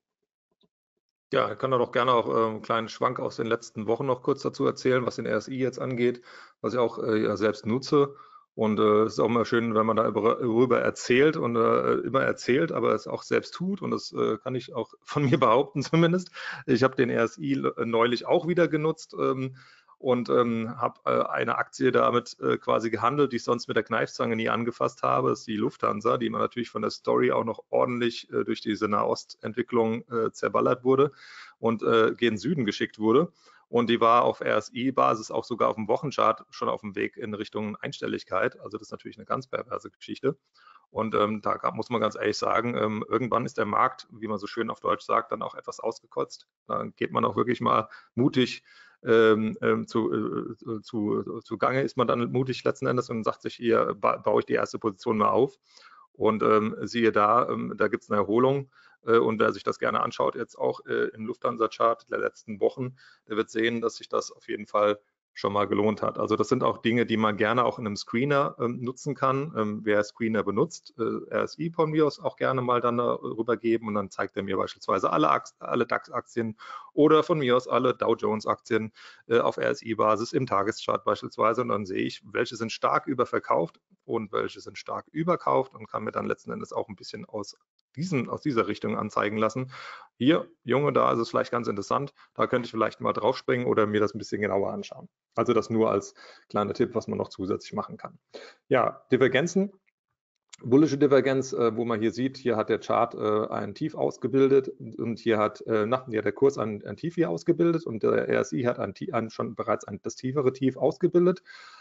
Ja, ich kann da doch gerne auch äh, einen kleinen Schwank aus den letzten Wochen noch kurz dazu erzählen, was den R S I jetzt angeht, was ich auch äh, ja, selbst nutze. Und äh, es ist auch immer schön, wenn man darüber erzählt und äh, immer erzählt, aber es auch selbst tut. Und das äh, kann ich auch von mir behaupten zumindest. Ich habe den R S I neulich auch wieder genutzt. Ähm, und ähm, habe äh, eine Aktie damit äh, quasi gehandelt, die ich sonst mit der Kneifzange nie angefasst habe. Das ist die Lufthansa, die man natürlich von der Story auch noch ordentlich äh, durch diese Nahostentwicklung äh, zerballert wurde und äh, gen Süden geschickt wurde. Und die war auf R S I-Basis auch sogar auf dem Wochenchart schon auf dem Weg in Richtung Einstelligkeit. Also das ist natürlich eine ganz perverse Geschichte. Und ähm, da muss man ganz ehrlich sagen, ähm, irgendwann ist der Markt, wie man so schön auf Deutsch sagt, dann auch etwas ausgekotzt. Dann geht man auch wirklich mal mutig ähm, ähm, zu, äh, zu, zu Gange, ist man dann mutig letzten Endes und sagt sich, hier ba baue ich die erste Position mal auf. Und ähm, siehe da, ähm, da gibt es eine Erholung. Äh, und wer sich das gerne anschaut, jetzt auch äh, im Lufthansa-Chart der letzten Wochen, der wird sehen, dass sich das auf jeden Fall schon mal gelohnt hat. Also das sind auch Dinge, die man gerne auch in einem Screener ähm, nutzen kann. Ähm, wer Screener benutzt, äh, R S I von mir aus auch gerne mal dann darüber geben und dann zeigt er mir beispielsweise alle, alle DAX-Aktien oder von mir aus alle Dow Jones-Aktien äh, auf R S I-Basis im Tageschart beispielsweise und dann sehe ich, welche sind stark überverkauft und welche sind stark überkauft und kann mir dann letzten Endes auch ein bisschen aus diesen, aus dieser Richtung anzeigen lassen. Hier, Junge, da ist es vielleicht ganz interessant, da könnte ich vielleicht mal draufspringen oder mir das ein bisschen genauer anschauen. Also das nur als kleiner Tipp, was man noch zusätzlich machen kann. Ja, Divergenzen. Bullische Divergenz, äh, wo man hier sieht, hier hat der Chart äh, ein Tief ausgebildet und hier hat, äh, nach, ja, der Kurs ein, ein Tief hier ausgebildet und der R S I hat ein, ein, schon bereits ein, das tiefere Tief ausgebildet.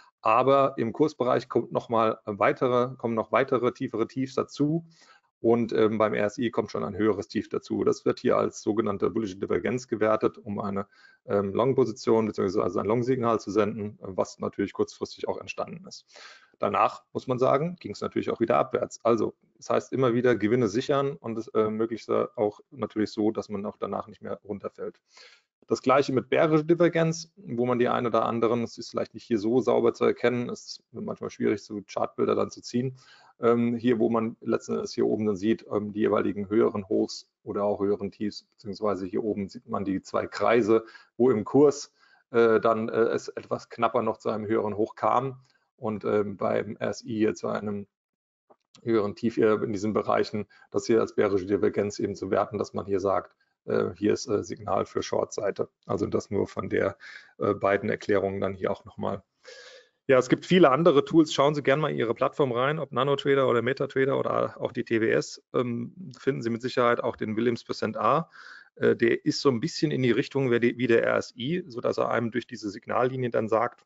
Aber im Kursbereich kommt noch mal weitere, kommen noch weitere tiefere Tiefs dazu. Und ähm, beim R S I kommt schon ein höheres Tief dazu. Das wird hier als sogenannte bullische Divergenz gewertet, um eine ähm, Long-Position bzw. ein Long-Signal zu senden, was natürlich kurzfristig auch entstanden ist. Danach, muss man sagen, ging es natürlich auch wieder abwärts. Also das heißt immer wieder Gewinne sichern und es äh, möglichst auch natürlich so, dass man auch danach nicht mehr runterfällt. Das gleiche mit bärischer Divergenz, wo man die ein oder anderen, es ist vielleicht nicht hier so sauber zu erkennen, es ist manchmal schwierig, so Chartbilder dann zu ziehen. Ähm, hier, wo man letzten Endes hier oben dann sieht, ähm, die jeweiligen höheren Hochs oder auch höheren Tiefs, beziehungsweise hier oben sieht man die zwei Kreise, wo im Kurs äh, dann äh, es etwas knapper noch zu einem höheren Hoch kam und ähm, beim R S I hier zu einem höheren Tief in diesen Bereichen, das hier als bärische Divergenz eben zu werten, dass man hier sagt, äh, hier ist äh, Signal für Short-Seite. Also das nur von der äh, beiden Erklärungen dann hier auch nochmal. Ja, es gibt viele andere Tools. Schauen Sie gerne mal in Ihre Plattform rein, ob NanoTrader oder MetaTrader oder auch die T W S. Ähm, finden Sie mit Sicherheit auch den Williams Percent A. Äh, der ist so ein bisschen in die Richtung wie der R S I, sodass er einem durch diese Signallinie dann sagt,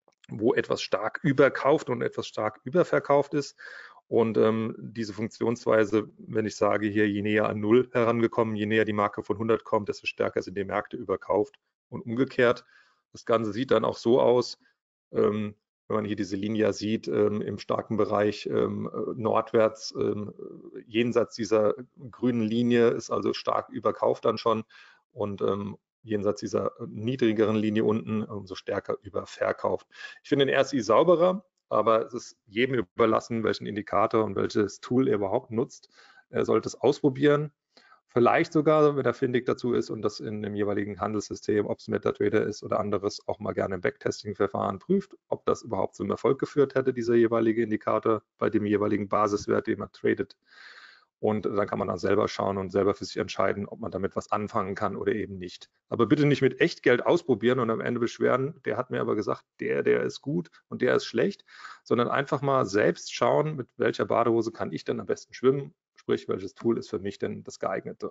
wo etwas stark überkauft und etwas stark überverkauft ist. Und ähm, diese Funktionsweise, wenn ich sage, hier je näher an Null herangekommen, je näher die Marke von hundert kommt, desto stärker sind die Märkte überkauft und umgekehrt. Das Ganze sieht dann auch so aus, ähm, wenn man hier diese Linie sieht, ähm, im starken Bereich ähm, nordwärts, ähm, jenseits dieser grünen Linie ist also stark überkauft dann schon und ähm, jenseits dieser niedrigeren Linie unten umso stärker überverkauft. Ich finde den R S I sauberer, aber es ist jedem überlassen, welchen Indikator und welches Tool er überhaupt nutzt. Er sollte es ausprobieren. Vielleicht sogar, wenn er findig dazu ist und das in dem jeweiligen Handelssystem, ob es MetaTrader ist oder anderes, auch mal gerne im Backtesting-Verfahren prüft, ob das überhaupt zum Erfolg geführt hätte, dieser jeweilige Indikator bei dem jeweiligen Basiswert, den man tradet. Und dann kann man dann selber schauen und selber für sich entscheiden, ob man damit was anfangen kann oder eben nicht. Aber bitte nicht mit Echtgeld ausprobieren und am Ende beschweren, der hat mir aber gesagt, der, der ist gut und der ist schlecht, sondern einfach mal selbst schauen, mit welcher Badehose kann ich denn am besten schwimmen, sprich, welches Tool ist für mich denn das geeignete.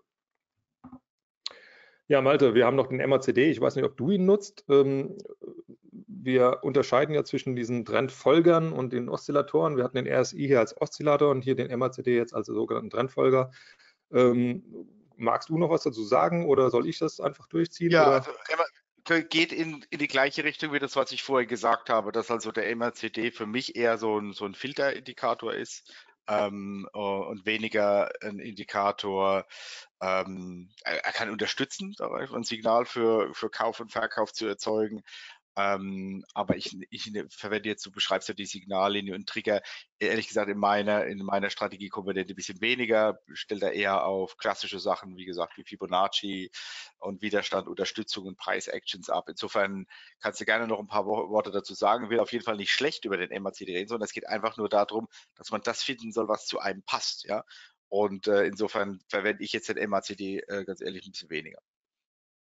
Ja, Malte, wir haben noch den M A C D. Ich weiß nicht, ob du ihn nutzt. Ähm, wir unterscheiden ja zwischen diesen Trendfolgern und den Oszillatoren. Wir hatten den R S I hier als Oszillator und hier den M A C D jetzt als sogenannten Trendfolger. Ähm, magst du noch was dazu sagen oder soll ich das einfach durchziehen? Ja, oder? also geht in, in die gleiche Richtung wie das, was ich vorher gesagt habe, dass also der M A C D für mich eher so ein, so ein Filterindikator ist ähm, und weniger ein Indikator. Ähm, er, er kann unterstützen, ein Signal für, für Kauf und Verkauf zu erzeugen. Ähm, aber ich, ich verwende jetzt, du beschreibst ja die Signallinie und Trigger, ehrlich gesagt in meiner, in meiner Strategiekomponente ein bisschen weniger, stellt da eher auf klassische Sachen, wie gesagt, wie Fibonacci und Widerstand, Unterstützung und Price-Actions ab. Insofern kannst du gerne noch ein paar Worte dazu sagen. Ich will auf jeden Fall nicht schlecht über den M A C D reden, sondern es geht einfach nur darum, dass man das finden soll, was zu einem passt, ja. Und äh, insofern verwende ich jetzt den M A C D äh, ganz ehrlich ein bisschen weniger.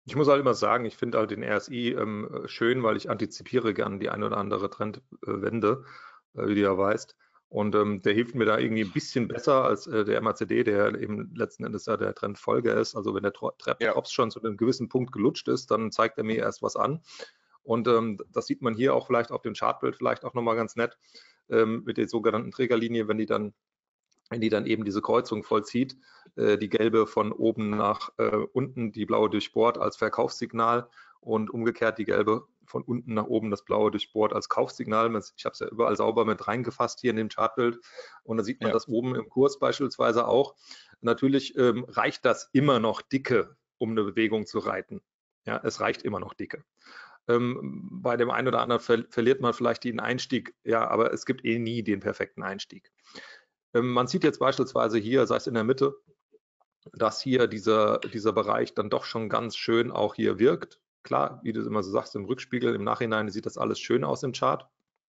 Ich muss halt immer sagen, ich finde halt den R S I ähm, schön, weil ich antizipiere gern die eine oder andere Trendwende, äh, wie du ja weißt. Und ähm, der hilft mir da irgendwie ein bisschen besser als äh, der M A C D, der eben letzten Endes ja der Trendfolger ist. Also wenn der Tro Ja, Drops schon zu einem gewissen Punkt gelutscht ist, dann zeigt er mir erst was an. Und ähm, das sieht man hier auch vielleicht auf dem Chartbild vielleicht auch nochmal ganz nett ähm, mit der sogenannten Trägerlinie, wenn die dann wenn die dann eben diese Kreuzung vollzieht, äh, die gelbe von oben nach äh, unten, die blaue durchbohrt als Verkaufssignal und umgekehrt die gelbe von unten nach oben, das blaue durchbohrt als Kaufsignal. Ich habe es ja überall sauber mit reingefasst hier in dem Chartbild und da sieht man ja, das oben im Kurs beispielsweise auch. Natürlich ähm, reicht das immer noch dicke, um eine Bewegung zu reiten. Ja, es reicht immer noch dicke. Ähm, bei dem einen oder anderen ver verliert man vielleicht den Einstieg, ja, aber es gibt eh nie den perfekten Einstieg. Ähm, man sieht jetzt beispielsweise hier, sei es in der Mitte, dass hier dieser, dieser Bereich dann doch schon ganz schön auch hier wirkt. Klar, wie du immer so sagst, im Rückspiegel, im Nachhinein sieht das alles schön aus im Chart.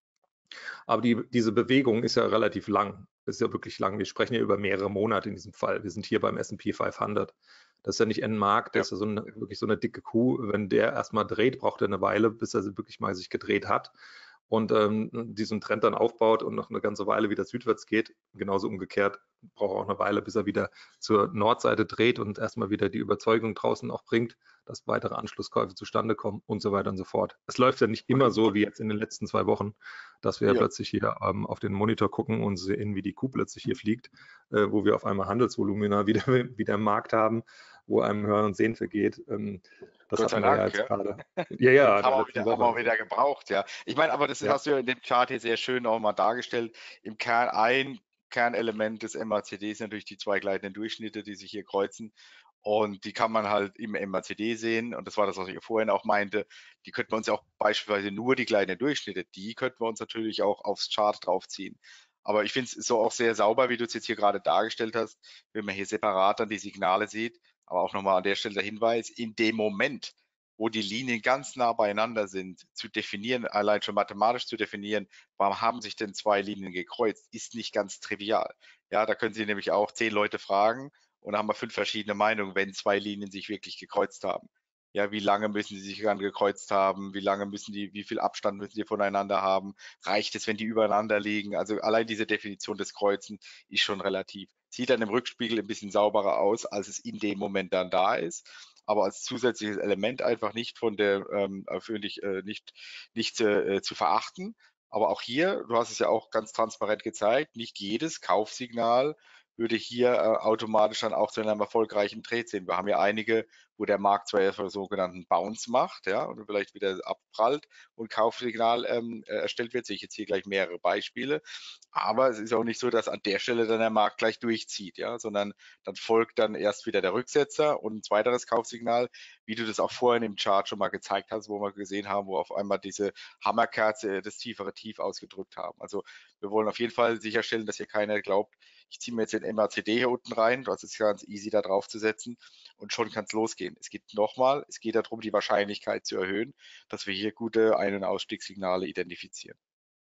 Aber die, diese Bewegung ist ja relativ lang. Das ist ja wirklich lang. Wir sprechen ja über mehrere Monate in diesem Fall. Wir sind hier beim S und P fünfhundert. Das ist ja nicht ein Markt, das ja. ist ja so eine, wirklich so eine dicke Kuh. Wenn der erstmal dreht, braucht er eine Weile, bis er wirklich mal sich gedreht hat und ähm, diesen Trend dann aufbaut und noch eine ganze Weile wieder südwärts geht. Genauso umgekehrt braucht er auch eine Weile, bis er wieder zur Nordseite dreht und erstmal wieder die Überzeugung draußen auch bringt, dass weitere Anschlusskäufe zustande kommen und so weiter und so fort. Es läuft ja nicht immer Und, so und, wie jetzt in den letzten zwei Wochen, dass wir ja ja, plötzlich hier ähm, auf den Monitor gucken und sehen, wie die Kuh plötzlich hier fliegt, äh, wo wir auf einmal Handelsvolumina wieder, wieder im Markt haben, wo einem Hören und Sehen vergeht. Ähm, das Gott sei hatten wir ja Dank, jetzt ja. gerade. Ja, ja, in Haben der wir letzten wieder, haben wir Woche. wieder gebraucht, ja. Ich meine, aber das Ja. hast du ja in dem Chart hier sehr schön auch mal dargestellt. Im Kern ein Kernelement des M A C D sind natürlich die zwei gleitenden Durchschnitte, die sich hier kreuzen. Und die kann man halt im M A C D sehen. Und das war das, was ich vorhin auch meinte. Die könnten wir uns ja auch beispielsweise nur die gleitenden Durchschnitte, die könnten wir uns natürlich auch aufs Chart draufziehen. Aber ich finde es so auch sehr sauber, wie du es jetzt hier gerade dargestellt hast, wenn man hier separat dann die Signale sieht. Aber auch nochmal an der Stelle der Hinweis, in dem Moment, wo die Linien ganz nah beieinander sind, zu definieren, allein schon mathematisch zu definieren, warum haben sich denn zwei Linien gekreuzt, ist nicht ganz trivial. Ja, da können Sie nämlich auch zehn Leute fragen und da haben wir fünf verschiedene Meinungen, wenn zwei Linien sich wirklich gekreuzt haben. Ja, wie lange müssen sie sich dann gekreuzt haben? Wie lange müssen die, wie viel Abstand müssen die voneinander haben? Reicht es, wenn die übereinander liegen? Also allein diese Definition des Kreuzen ist schon relativ. Sieht dann im Rückspiegel ein bisschen sauberer aus, als es in dem Moment dann da ist, aber als zusätzliches Element einfach nicht von der ähm, für nicht, äh, nicht, nicht äh, zu verachten. Aber auch hier, du hast es ja auch ganz transparent gezeigt, nicht jedes Kaufsignal würde hier äh, automatisch dann auch zu einem erfolgreichen Trade sehen. Wir haben ja einige, wo der Markt zwar einen sogenannten Bounce macht, ja, und vielleicht wieder abprallt und Kaufsignal ähm, äh, erstellt wird. Sehe ich jetzt hier gleich mehrere Beispiele. Aber es ist auch nicht so, dass an der Stelle dann der Markt gleich durchzieht, ja, sondern dann folgt dann erst wieder der Rücksetzer und ein zweiteres Kaufsignal, wie du das auch vorhin im Chart schon mal gezeigt hast, wo wir gesehen haben, wo auf einmal diese Hammerkerze das tiefere Tief ausgedrückt haben. Also wir wollen auf jeden Fall sicherstellen, dass hier keiner glaubt, ich ziehe mir jetzt den M A C D hier unten rein, das ist ganz easy da drauf zu setzen und schon kann es losgehen. Es geht nochmal, es geht darum, die Wahrscheinlichkeit zu erhöhen, dass wir hier gute Ein- und Ausstiegssignale identifizieren.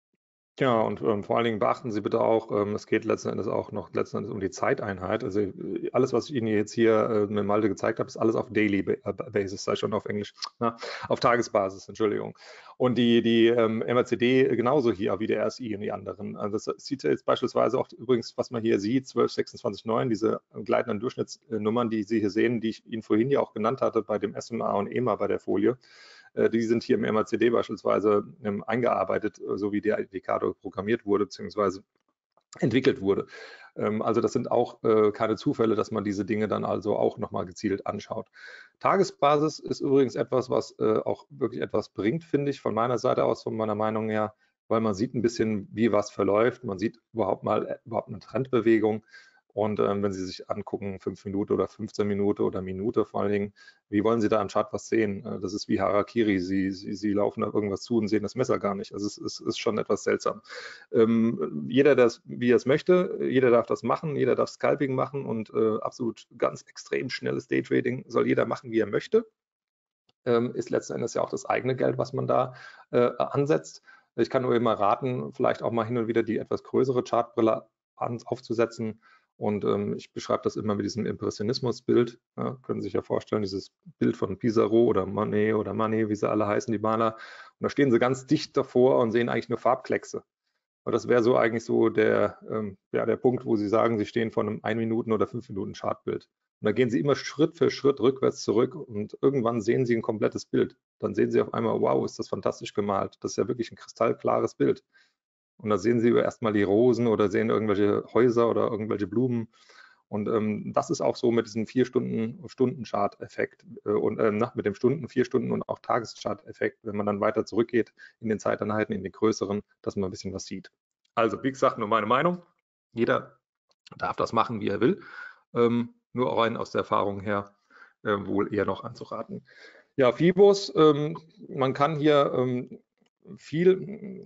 Ja, und ähm, vor allen Dingen beachten Sie bitte auch, ähm, es geht letzten Endes auch noch letzten Endes um die Zeiteinheit. Also äh, alles, was ich Ihnen jetzt hier äh, mit Malte gezeigt habe, ist alles auf Daily Ba- äh, Basis, sei schon auf Englisch, na, auf Tagesbasis, Entschuldigung. Und die, die ähm, M A C D genauso hier wie der R S I und die anderen. Also das sieht jetzt beispielsweise auch übrigens, was man hier sieht, zwölf, sechsundzwanzig, neun, diese gleitenden Durchschnittsnummern, die Sie hier sehen, die ich Ihnen vorhin ja auch genannt hatte bei dem S M A und E M A bei der Folie. Die sind hier im M A C D beispielsweise ähm, eingearbeitet, so wie der Indikator programmiert wurde, beziehungsweise entwickelt wurde. Ähm, also das sind auch äh, keine Zufälle, dass man diese Dinge dann also auch nochmal gezielt anschaut. Tagesbasis ist übrigens etwas, was äh, auch wirklich etwas bringt, finde ich, von meiner Seite aus, von meiner Meinung her, weil man sieht ein bisschen, wie was verläuft. Man sieht überhaupt mal äh, überhaupt eine Trendbewegung. Und ähm, wenn Sie sich angucken, fünf Minuten oder fünfzehn Minuten oder Minute vor allen Dingen, wie wollen Sie da im Chart was sehen? Äh, das ist wie Harakiri. Sie, Sie, Sie laufen auf irgendwas zu und sehen das Messer gar nicht. Also es, es ist schon etwas seltsam. Ähm, jeder, das, wie er es möchte, jeder darf das machen, jeder darf Scalping machen und äh, absolut ganz extrem schnelles Daytrading soll jeder machen, wie er möchte. Ähm, ist letzten Endes ja auch das eigene Geld, was man da äh, ansetzt. Ich kann nur immer raten, vielleicht auch mal hin und wieder die etwas größere Chartbrille an, aufzusetzen Und ähm, ich beschreibe das immer mit diesem Impressionismus-Bild. Ja, können Sie sich ja vorstellen, dieses Bild von Pissarro oder Monet oder Manet, wie sie alle heißen, die Maler. Und da stehen sie ganz dicht davor und sehen eigentlich nur Farbkleckse. Und das wäre so eigentlich so der, ähm, ja, der Punkt, wo Sie sagen, Sie stehen vor einem ein Minuten oder fünf Minuten Chartbild. Und da gehen Sie immer Schritt für Schritt rückwärts zurück und irgendwann sehen Sie ein komplettes Bild. Dann sehen Sie auf einmal, wow, ist das fantastisch gemalt. Das ist ja wirklich ein kristallklares Bild. Und da sehen Sie erstmal die Rosen oder sehen irgendwelche Häuser oder irgendwelche Blumen. Und ähm, das ist auch so mit diesem vier Stunden Stunden-Chart-Effekt äh, und äh, mit dem Stunden, vier Stunden und auch Tageschart-Effekt, wenn man dann weiter zurückgeht in den Zeiteinheiten, in den größeren, dass man ein bisschen was sieht. Also, wie gesagt, nur meine Meinung. Jeder darf das machen, wie er will. Ähm, nur rein aus der Erfahrung her äh, wohl eher noch anzuraten. Ja, Fibos, ähm, man kann hier ähm, viel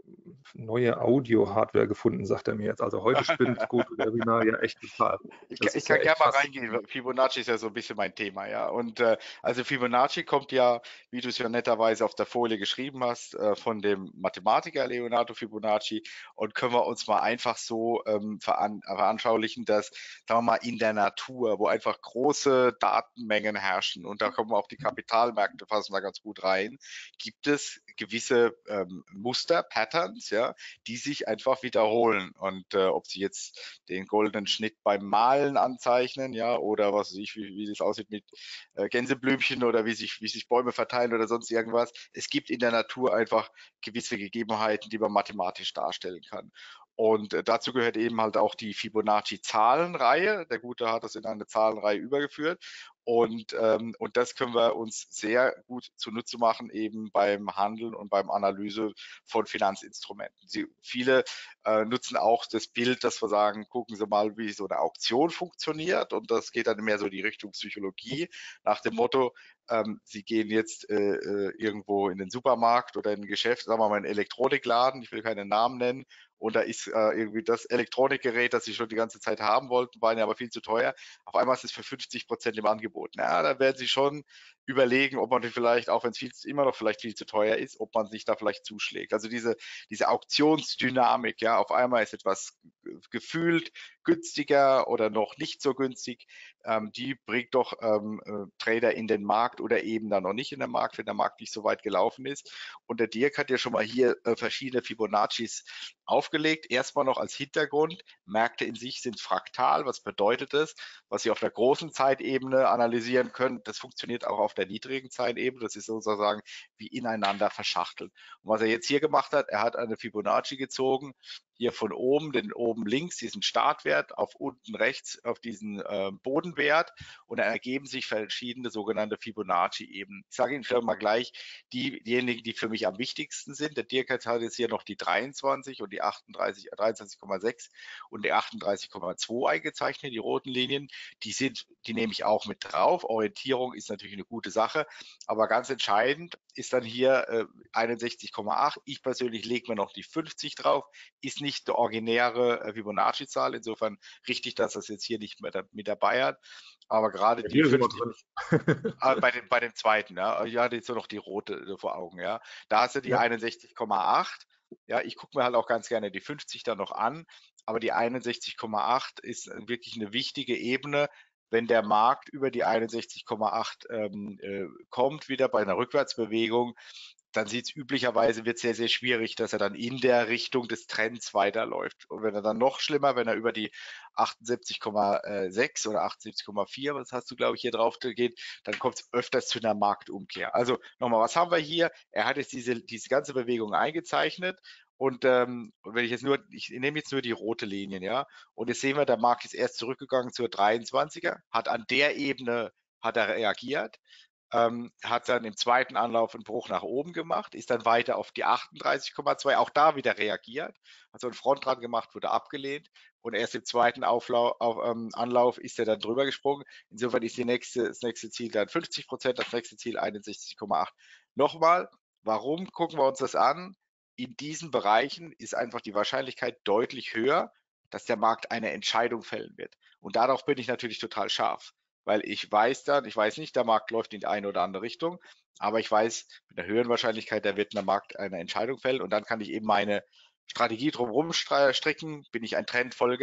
neue Audio-Hardware gefunden, sagt er mir jetzt. Also heute spinnt GoToWebinar ja echt total. Ich, Das ich ist ja kann echt gerne mal fast. reingehen, weil Fibonacci ist ja so ein bisschen mein Thema, ja. Und äh, also Fibonacci kommt ja, wie du es ja netterweise auf der Folie geschrieben hast, äh, von dem Mathematiker Leonardo Fibonacci, und können wir uns mal einfach so ähm, veran veranschaulichen, dass, sagen wir mal, in der Natur, wo einfach große Datenmengen herrschen, und da kommen auch die Kapitalmärkte fassen da ganz gut rein, gibt es gewisse ähm, Muster, Patterns, ja, die sich einfach wiederholen. Und äh, ob sie jetzt den goldenen Schnitt beim Malen anzeichnen, ja, oder was weiß ich, wie, wie das aussieht mit äh, Gänseblümchen oder wie sich, wie sich Bäume verteilen oder sonst irgendwas. Es gibt in der Natur einfach gewisse Gegebenheiten, die man mathematisch darstellen kann. Und äh, dazu gehört eben halt auch die Fibonacci-Zahlenreihe. Der Gute hat das in eine Zahlenreihe übergeführt. Und, ähm, und das können wir uns sehr gut zunutze machen, eben beim Handeln und beim Analyse von Finanzinstrumenten. Sie, viele äh, nutzen auch das Bild, dass wir sagen, gucken Sie mal, wie so eine Auktion funktioniert. Und das geht dann mehr so in die Richtung Psychologie, nach dem Motto, ähm, Sie gehen jetzt äh, äh, irgendwo in den Supermarkt oder in ein Geschäft, sagen wir mal einen Elektronikladen, ich will keinen Namen nennen, und da ist äh, irgendwie das Elektronikgerät, das Sie schon die ganze Zeit haben wollten, war Ihnen aber viel zu teuer. Auf einmal ist es für fünfzig Prozent im Angebot. Ja, da werden Sie schon überlegen, ob man vielleicht, auch wenn es viel, immer noch vielleicht viel zu teuer ist, ob man sich da vielleicht zuschlägt. Also diese, diese Auktionsdynamik, ja, auf einmal ist etwas gefühlt günstiger oder noch nicht so günstig, ähm, die bringt doch ähm, äh, Trader in den Markt oder eben dann noch nicht in den Markt, wenn der Markt nicht so weit gelaufen ist. Und der Dirk hat ja schon mal hier äh, verschiedene Fibonaccis aufgelegt. Erstmal noch als Hintergrund, Märkte in sich sind fraktal. Was bedeutet das? Was Sie auf der großen Zeitebene analysieren können, das funktioniert auch auf der niedrigen Zeitebene. Das ist sozusagen wie ineinander verschachtelt. Und was er jetzt hier gemacht hat, er hat eine Fibonacci gezogen, hier von oben, den oben links, diesen Startwert, auf unten rechts auf diesen äh, Bodenwert, und dann ergeben sich verschiedene sogenannte Fibonacci-Ebenen. Ich sage Ihnen schon mal gleich, die, diejenigen, die für mich am wichtigsten sind. Der Dirk hat jetzt hier noch die dreiundzwanzig und die achtunddreißig, dreiundzwanzig Komma sechs und die achtunddreißig Komma zwei eingezeichnet, die roten Linien. Die sind, die nehme ich auch mit drauf. Orientierung ist natürlich eine gute Sache, aber ganz entscheidend ist dann hier äh, einundsechzig Komma acht. Ich persönlich lege mir noch die fünfzig drauf, ist nicht die originäre äh, Fibonacci-Zahl. Insofern richtig, dass das jetzt hier nicht mehr da, mit dabei hat. Aber gerade Ja, die hier sind wir fünfzig, drin. ah, bei, dem, bei dem zweiten, ja, ich hatte jetzt nur noch die rote äh, vor Augen, ja. Da hast du die Ja. einundsechzig Komma acht. Ja, ich gucke mir halt auch ganz gerne die fünfzig dann noch an, aber die einundsechzig Komma acht ist wirklich eine wichtige Ebene. Wenn der Markt über die einundsechzig Komma acht ähm, äh, kommt, wieder bei einer Rückwärtsbewegung, dann sieht es üblicherweise, wird sehr, sehr schwierig, dass er dann in der Richtung des Trends weiterläuft. Und wenn er dann noch schlimmer, wenn er über die achtundsiebzig Komma sechs oder achtundsiebzig Komma vier, was hast du, glaube ich, hier drauf geht, dann kommt es öfters zu einer Marktumkehr. Also nochmal, was haben wir hier? Er hat jetzt diese, diese ganze Bewegung eingezeichnet. Und ähm, wenn ich jetzt nur, ich nehme jetzt nur die rote Linien, ja, und jetzt sehen wir, der Markt ist erst zurückgegangen zur dreiundzwanziger, hat an der Ebene, hat er reagiert, ähm, hat dann im zweiten Anlauf einen Bruch nach oben gemacht, ist dann weiter auf die achtunddreißig Komma zwei, auch da wieder reagiert, hat so einen Front dran gemacht, wurde abgelehnt, und erst im zweiten Auflauf, auf, ähm, Anlauf ist er dann drüber gesprungen. Insofern ist die nächste, das nächste Ziel dann fünfzig Prozent, das nächste Ziel einundsechzig Komma acht. Nochmal, warum gucken wir uns das an? In diesen Bereichen ist einfach die Wahrscheinlichkeit deutlich höher, dass der Markt eine Entscheidung fällen wird. Und darauf bin ich natürlich total scharf, weil ich weiß dann, ich weiß nicht, der Markt läuft in die eine oder andere Richtung, aber ich weiß mit einer höheren Wahrscheinlichkeit, da wird der Markt eine Entscheidung fällen, und dann kann ich eben meine Strategie drumherum stricken. Bin ich ein Trendfolger,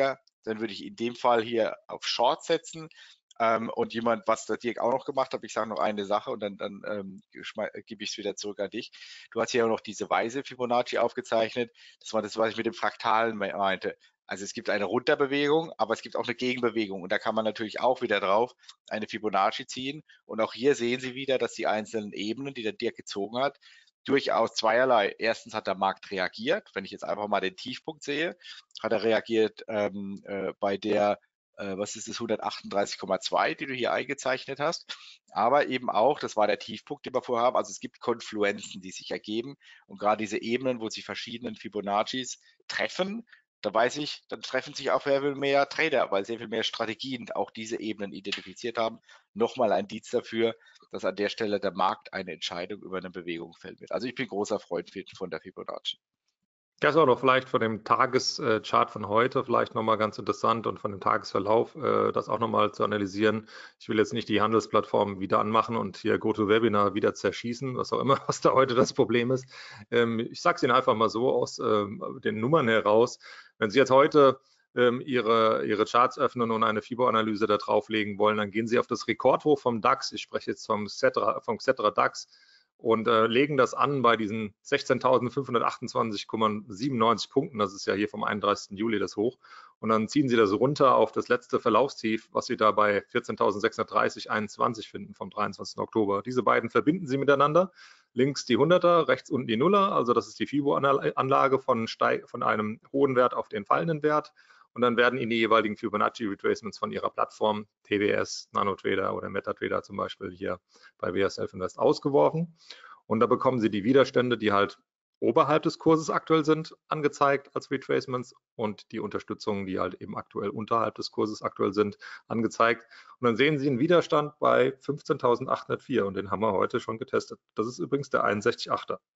dann würde ich in dem Fall hier auf Short setzen. Ähm, und jemand, was der Dirk auch noch gemacht hat, ich sage noch eine Sache und dann, dann ähm, gebe ich es wieder zurück an dich. Du hast hier auch noch diese Weise Fibonacci aufgezeichnet. Das war das, was ich mit dem Fraktalen meinte. Also es gibt eine Runterbewegung, aber es gibt auch eine Gegenbewegung und da kann man natürlich auch wieder drauf eine Fibonacci ziehen. Und auch hier sehen Sie wieder, dass die einzelnen Ebenen, die der Dirk gezogen hat, durchaus zweierlei. Erstens hat der Markt reagiert. Wenn ich jetzt einfach mal den Tiefpunkt sehe, hat er reagiert ähm, äh, bei der was ist das, hundertachtunddreißig Komma zwei, die du hier eingezeichnet hast, aber eben auch, das war der Tiefpunkt, den wir vorher haben, also es gibt Konfluenzen, die sich ergeben und gerade diese Ebenen, wo sich verschiedenen Fibonaccis treffen, da weiß ich, dann treffen sich auch sehr viel mehr Trader, weil sehr viel mehr Strategien auch diese Ebenen identifiziert haben. Nochmal ein Indiz dafür, dass an der Stelle der Markt eine Entscheidung über eine Bewegung fällen wird. Also ich bin großer Freund von der Fibonacci. Das ist auch noch vielleicht von dem Tageschart von heute vielleicht nochmal ganz interessant und von dem Tagesverlauf, äh, das auch nochmal zu analysieren. Ich will jetzt nicht die Handelsplattform wieder anmachen und hier GoToWebinar wieder zerschießen, was auch immer, was da heute das Problem ist. Ähm, ich sage es Ihnen einfach mal so aus ähm, den Nummern heraus. Wenn Sie jetzt heute ähm, Ihre, Ihre Charts öffnen und eine Fibo-Analyse da drauflegen wollen, dann gehen Sie auf das Rekordhoch vom DAX. Ich spreche jetzt vom Xetra, vom Xetra DAX. Und äh, legen das an bei diesen sechzehntausendfünfhundertachtundzwanzig Komma siebenundneunzig Punkten. Das ist ja hier vom einunddreißigsten Juli das Hoch. Und dann ziehen Sie das runter auf das letzte Verlaufstief, was Sie da bei vierzehntausendsechshundertdreißig Komma einundzwanzig finden vom dreiundzwanzigsten Oktober. Diese beiden verbinden Sie miteinander. Links die hunderter, rechts unten die Nuller. Also das ist die Fibo-Anlage von, von einem hohen Wert auf den fallenden Wert. Und dann werden Ihnen die jeweiligen Fibonacci Retracements von Ihrer Plattform, T W S, NanoTrader oder MetaTrader zum Beispiel hier bei W S Self-Invest ausgeworfen. Und da bekommen Sie die Widerstände, die halt oberhalb des Kurses aktuell sind, angezeigt als Retracements und die Unterstützungen, die halt eben aktuell unterhalb des Kurses aktuell sind, angezeigt. Und dann sehen Sie einen Widerstand bei fünfzehntausendachthundertvier und den haben wir heute schon getestet. Das ist übrigens der einundsechzig Komma achter.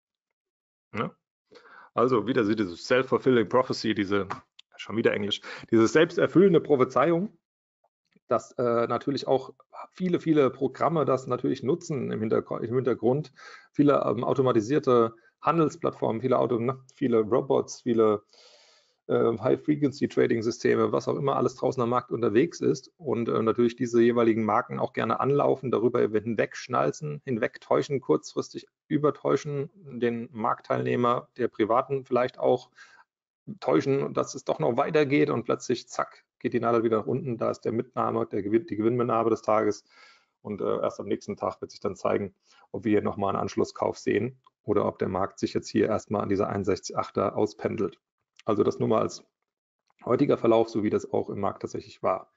Ja? Also wieder diese Self-Fulfilling Prophecy, diese schon wieder Englisch, diese selbsterfüllende Prophezeiung, dass äh, natürlich auch viele, viele Programme das natürlich nutzen im, Hintergr im Hintergrund, viele ähm, automatisierte Handelsplattformen, viele, Auto ne, viele Robots, viele äh, High-Frequency-Trading-Systeme, was auch immer alles draußen am Markt unterwegs ist und äh, natürlich diese jeweiligen Marken auch gerne anlaufen, darüber hinwegschnalzen, hinwegtäuschen, kurzfristig übertäuschen, den Marktteilnehmer der Privaten vielleicht auch täuschen, dass es doch noch weitergeht und plötzlich, zack, geht die Nadel wieder nach unten. Da ist der Mitnahme, der Gewinn, die Gewinnmitnahme des Tages. Und äh, erst am nächsten Tag wird sich dann zeigen, ob wir hier nochmal einen Anschlusskauf sehen oder ob der Markt sich jetzt hier erstmal an dieser einundsechzig Komma achter auspendelt. Also das nur mal als heutiger Verlauf, so wie das auch im Markt tatsächlich war.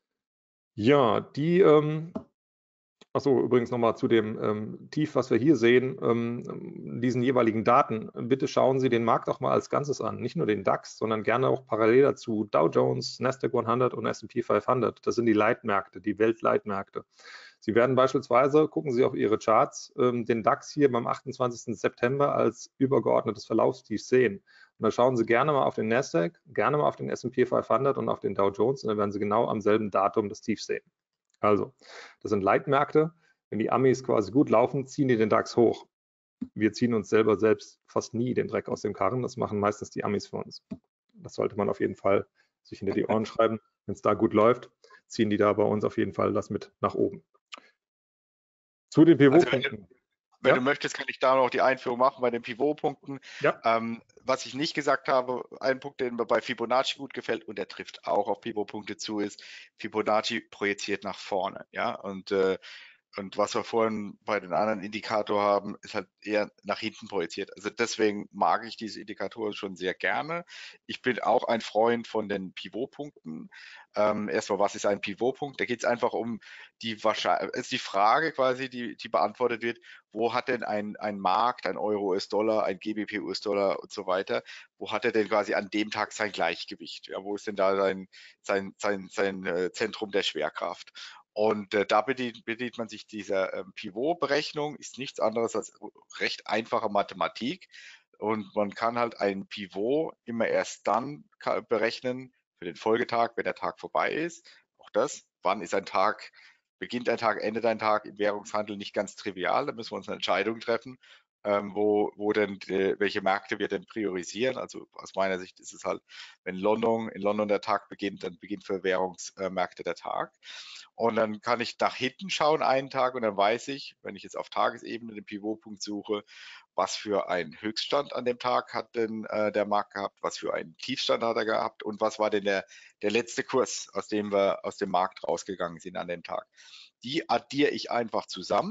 Ja, die ähm, Achso, übrigens nochmal zu dem ähm, Tief, was wir hier sehen, ähm, diesen jeweiligen Daten. Bitte schauen Sie den Markt auch mal als Ganzes an, nicht nur den DAX, sondern gerne auch parallel dazu Dow Jones, Nasdaq hundert und S und P fünfhundert. Das sind die Leitmärkte, die Weltleitmärkte. Sie werden beispielsweise, gucken Sie auf Ihre Charts, ähm, den DAX hier beim achtundzwanzigsten September als übergeordnetes Verlaufstief sehen. Und da schauen Sie gerne mal auf den Nasdaq, gerne mal auf den S und P fünfhundert und auf den Dow Jones und dann werden Sie genau am selben Datum das Tief sehen. Also, das sind Leitmärkte. Wenn die Amis quasi gut laufen, ziehen die den DAX hoch. Wir ziehen uns selber selbst fast nie den Dreck aus dem Karren. Das machen meistens die Amis für uns. Das sollte man auf jeden Fall sich hinter die Ohren schreiben. Wenn es da gut läuft, ziehen die da bei uns auf jeden Fall das mit nach oben. Zu den Pivotpunkten. Also, wenn ja. du möchtest, kann ich da noch die Einführung machen bei den Pivotpunkten. Ja. Ähm, was ich nicht gesagt habe, ein Punkt, der mir bei Fibonacci gut gefällt und der trifft auch auf Pivotpunkte zu, ist, Fibonacci projiziert nach vorne. Ja, und äh, Und was wir vorhin bei den anderen Indikatoren haben, ist halt eher nach hinten projiziert. Also deswegen mag ich diese Indikatoren schon sehr gerne. Ich bin auch ein Freund von den Pivotpunkten. Ähm, erstmal, was ist ein Pivotpunkt? Da geht es einfach um die Wahrscheinlichkeit, ist die Frage quasi, die, die beantwortet wird, wo hat denn ein, ein Markt, ein Euro, U S-Dollar, ein G B P, U S-Dollar und so weiter, wo hat er denn quasi an dem Tag sein Gleichgewicht? Ja, wo ist denn da sein, sein, sein, sein äh, Zentrum der Schwerkraft? Und äh, da bedient, bedient man sich dieser ähm, Pivot-Berechnung, ist nichts anderes als recht einfache Mathematik. Und man kann halt ein Pivot immer erst dann berechnen für den Folgetag, wenn der Tag vorbei ist. Auch das, wann ist ein Tag, beginnt ein Tag, endet ein Tag im Währungshandel nicht ganz trivial. Da müssen wir uns eine Entscheidung treffen. ähm, wo, wo denn, die, welche Märkte wir denn priorisieren. Also aus meiner Sicht ist es halt, wenn London, in London der Tag beginnt, dann beginnt für Währungsmärkte der Tag. Und dann kann ich nach hinten schauen einen Tag und dann weiß ich, wenn ich jetzt auf Tagesebene den Pivotpunkt suche, was für einen Höchststand an dem Tag hat denn äh, der Markt gehabt, was für einen Tiefstand hat er gehabt und was war denn der, der letzte Kurs, aus dem wir aus dem Markt rausgegangen sind an dem Tag. Die addiere ich einfach zusammen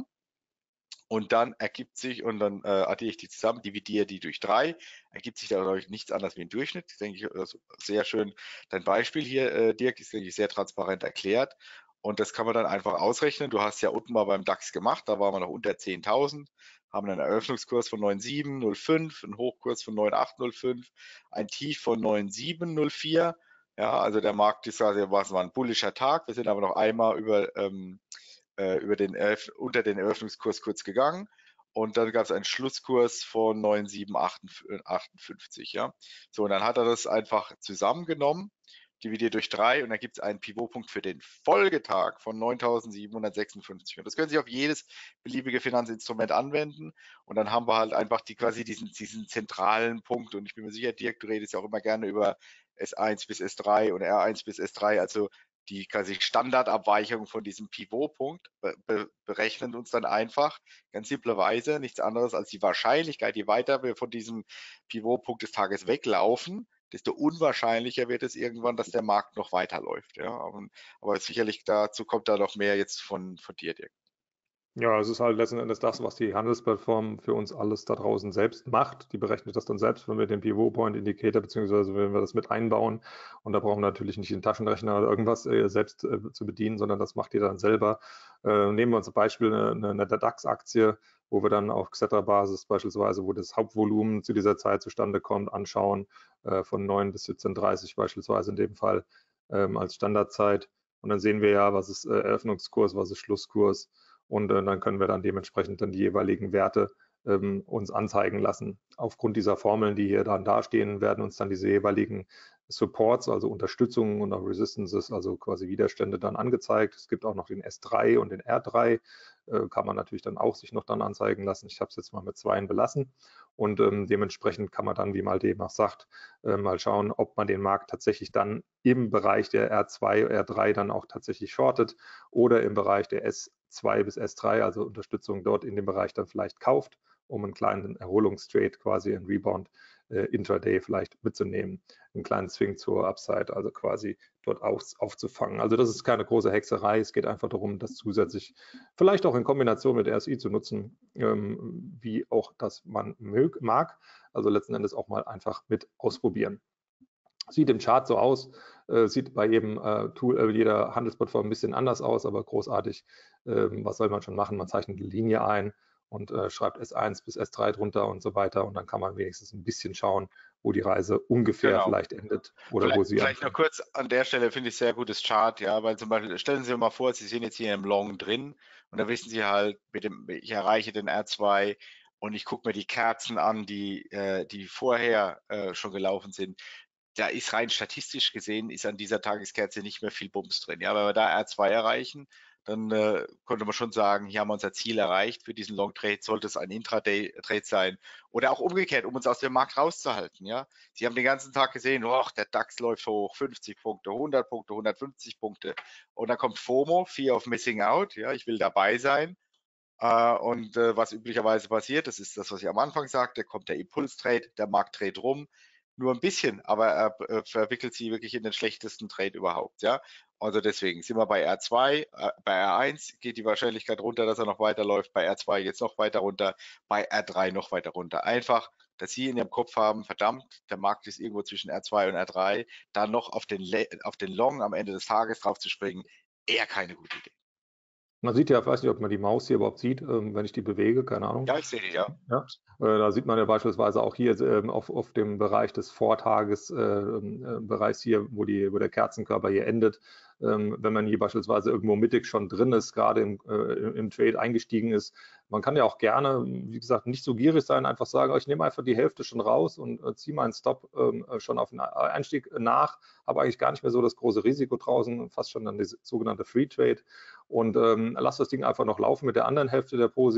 und dann ergibt sich, und dann äh, addiere ich die zusammen, dividiere die durch drei, ergibt sich dadurch nichts anderes wie ein Durchschnitt. Das denke ich, also sehr schön. Dein Beispiel hier, äh, Dirk, ist, denke ich, sehr transparent erklärt. Und das kann man dann einfach ausrechnen. Du hast ja unten mal beim DAX gemacht, da waren wir noch unter zehntausend, haben einen Eröffnungskurs von neun Komma sieben null fünf, einen Hochkurs von neun Komma acht null fünf, ein Tief von neun Komma sieben null vier. Ja, also der Markt ist also, was war ein bullischer Tag. Wir sind aber noch einmal über ähm, äh, über den Eröff unter den Eröffnungskurs kurz gegangen und dann gab es einen Schlusskurs von neun Komma sieben achtundfünfzig. Ja? So, und dann hat er das einfach zusammengenommen, dividiert durch drei und dann gibt es einen Pivotpunkt für den Folgetag von neuntausendsiebenhundertsechsundfünfzig. Und das können Sie auf jedes beliebige Finanzinstrument anwenden und dann haben wir halt einfach die, quasi diesen, diesen zentralen Punkt. Und ich bin mir sicher, Dirk, du redest ja auch immer gerne über S eins bis S drei und R eins bis S drei, also die quasi Standardabweichung von diesem Pivotpunkt be berechnet uns dann einfach ganz simplerweise nichts anderes als die Wahrscheinlichkeit, je weiter wir von diesem Pivotpunkt des Tages weglaufen, desto unwahrscheinlicher wird es irgendwann, dass der Markt noch weiterläuft. Ja? Aber, aber sicherlich dazu kommt da noch mehr jetzt von, von dir, Dirk. Ja, es ist halt letzten Endes das, was die Handelsplattform für uns alles da draußen selbst macht. Die berechnet das dann selbst, wenn wir den Pivot Point Indicator beziehungsweise wenn wir das mit einbauen. Und da brauchen wir natürlich nicht den Taschenrechner oder irgendwas äh, selbst äh, zu bedienen, sondern das macht ihr dann selber. Äh, nehmen wir uns zum Beispiel eine, eine DAX-Aktie, wo wir dann auf Xetra-Basis beispielsweise, wo das Hauptvolumen zu dieser Zeit zustande kommt, anschauen, äh, von neun bis siebzehn Uhr dreißig beispielsweise in dem Fall ähm, als Standardzeit. Und dann sehen wir ja, was ist äh, Eröffnungskurs, was ist Schlusskurs. Und äh, dann können wir dann dementsprechend dann die jeweiligen Werte ähm, uns anzeigen lassen. Aufgrund dieser Formeln, die hier dann dastehen, werden uns dann diese jeweiligen Supports, also Unterstützungen und auch Resistances, also quasi Widerstände dann angezeigt. Es gibt auch noch den S drei und den R drei, äh, kann man natürlich dann auch sich noch dann anzeigen lassen. Ich habe es jetzt mal mit zweien belassen und ähm, dementsprechend kann man dann, wie Malte eben auch sagt, äh, mal schauen, ob man den Markt tatsächlich dann im Bereich der R zwei, R drei dann auch tatsächlich shortet oder im Bereich der S zwei bis S drei, also Unterstützung dort in dem Bereich dann vielleicht kauft, um einen kleinen Erholungstrade, quasi einen Rebound äh, Intraday vielleicht mitzunehmen, einen kleinen Swing zur Upside, also quasi dort auf, aufzufangen. Also das ist keine große Hexerei, es geht einfach darum, das zusätzlich vielleicht auch in Kombination mit R S I zu nutzen, ähm, wie auch das man mög, mag, also letzten Endes auch mal einfach mit ausprobieren. Sieht im Chart so aus, äh, sieht bei jedem äh, Tool, äh, jeder Handelsplattform ein bisschen anders aus, aber großartig. Ähm, was soll man schon machen? Man zeichnet eine Linie ein und äh, schreibt S eins bis S drei drunter und so weiter und dann kann man wenigstens ein bisschen schauen, wo die Reise ungefähr Genau. vielleicht endet oder vielleicht, wo sie Vielleicht noch kurz an der Stelle, finde ich sehr gutes Chart, ja, weil zum Beispiel, stellen Sie sich mal vor, Sie sind jetzt hier im Long drin und da wissen Sie halt, mit dem, ich erreiche den R zwei und ich gucke mir die Kerzen an, die, äh, die vorher äh, schon gelaufen sind. Da ist rein statistisch gesehen, ist an dieser Tageskerze nicht mehr viel Bums drin. Ja, wenn wir da R zwei erreichen, dann äh, konnte man schon sagen, hier haben wir unser Ziel erreicht. Für diesen Long Trade sollte es ein Intraday-Trade sein oder auch umgekehrt, um uns aus dem Markt rauszuhalten. Ja, Sie haben den ganzen Tag gesehen, oh, der DAX läuft hoch, fünfzig Punkte, hundert Punkte, hundertfünfzig Punkte. Und dann kommt FOMO, Fear of Missing Out. Ja, ich will dabei sein. Uh, und uh, was üblicherweise passiert, das ist das, was ich am Anfang sagte, kommt der Impulstrade, der Markt dreht rum, nur ein bisschen, aber er äh, verwickelt sie wirklich in den schlechtesten Trade überhaupt. Ja, also deswegen sind wir bei R zwei, äh, bei R eins geht die Wahrscheinlichkeit runter, dass er noch weiterläuft, bei R zwei jetzt noch weiter runter, bei R drei noch weiter runter. Einfach, dass Sie in Ihrem Kopf haben, verdammt, der Markt ist irgendwo zwischen R zwei und R drei, da noch auf den, auf den Long am Ende des Tages drauf zu springen, eher keine gute Idee. Man sieht ja, ich weiß nicht, ob man die Maus hier überhaupt sieht, ähm, wenn ich die bewege, keine Ahnung. Ja, ich sehe die, ja. Ja, äh, da sieht man ja beispielsweise auch hier ähm, auf, auf dem Bereich des Vortages, äh, äh, Bereichs hier, wo, die, wo der Kerzenkörper hier endet. Ähm, wenn man hier beispielsweise irgendwo mittig schon drin ist, gerade im, äh, im Trade eingestiegen ist. Man kann ja auch gerne, wie gesagt, nicht so gierig sein, einfach sagen, oh, ich nehme einfach die Hälfte schon raus und äh, ziehe meinen Stop ähm, schon auf den Einstieg nach, habe eigentlich gar nicht mehr so das große Risiko draußen, fast schon dann die sogenannte Free Trade und ähm, lasse das Ding einfach noch laufen mit der anderen Hälfte der Posi.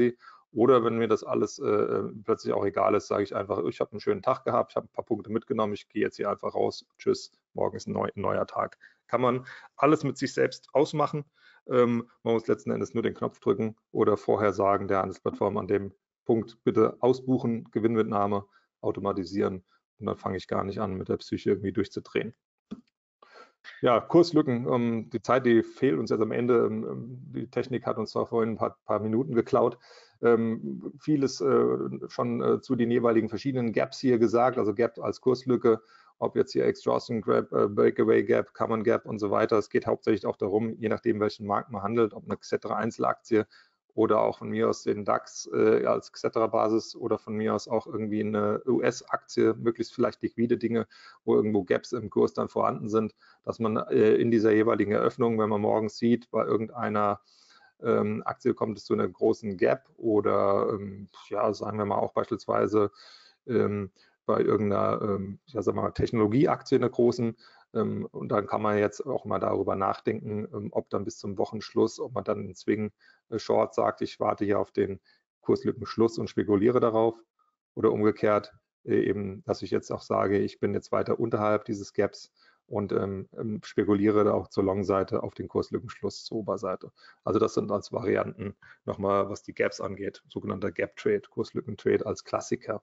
Oder wenn mir das alles äh, plötzlich auch egal ist, sage ich einfach, ich habe einen schönen Tag gehabt, ich habe ein paar Punkte mitgenommen, ich gehe jetzt hier einfach raus, tschüss, morgen ist ein, neu, ein neuer Tag. Kann man alles mit sich selbst ausmachen. Ähm, man muss letzten Endes nur den Knopf drücken oder vorher sagen, der Handelsplattform an dem Punkt bitte ausbuchen, Gewinnmitnahme, automatisieren und dann fange ich gar nicht an, mit der Psyche irgendwie durchzudrehen. Ja, Kurslücken, ähm, die Zeit, die fehlt uns jetzt am Ende. Ähm, die Technik hat uns zwar vorhin ein paar, paar Minuten geklaut. Ähm, vieles äh, schon äh, zu den jeweiligen verschiedenen Gaps hier gesagt, also Gap als Kurslücke, ob jetzt hier Exhaustion Gap, äh, Breakaway Gap, Common Gap und so weiter. Es geht hauptsächlich auch darum, je nachdem, welchen Markt man handelt, ob eine Xetra Einzelaktie oder auch von mir aus den DAX äh, als Xetra-Basis oder von mir aus auch irgendwie eine U S-Aktie, möglichst vielleicht liquide Dinge, wo irgendwo Gaps im Kurs dann vorhanden sind, dass man äh, in dieser jeweiligen Eröffnung, wenn man morgens sieht, bei irgendeiner ähm, Aktie kommt es zu einer großen Gap oder ähm, ja, sagen wir mal auch beispielsweise ähm, bei irgendeiner ähm, ja, sag mal, Technologieaktie in der großen. Ähm, und dann kann man jetzt auch mal darüber nachdenken, ähm, ob dann bis zum Wochenschluss, ob man dann in Swing äh, Short sagt, ich warte hier auf den Kurslückenschluss und spekuliere darauf. Oder umgekehrt äh, eben, dass ich jetzt auch sage, ich bin jetzt weiter unterhalb dieses Gaps und ähm, ähm, spekuliere da auch zur Long-Seite auf den Kurslückenschluss zur Oberseite. Also das sind als Varianten nochmal, was die Gaps angeht, sogenannter Gap-Trade, Kurslückentrade als Klassiker.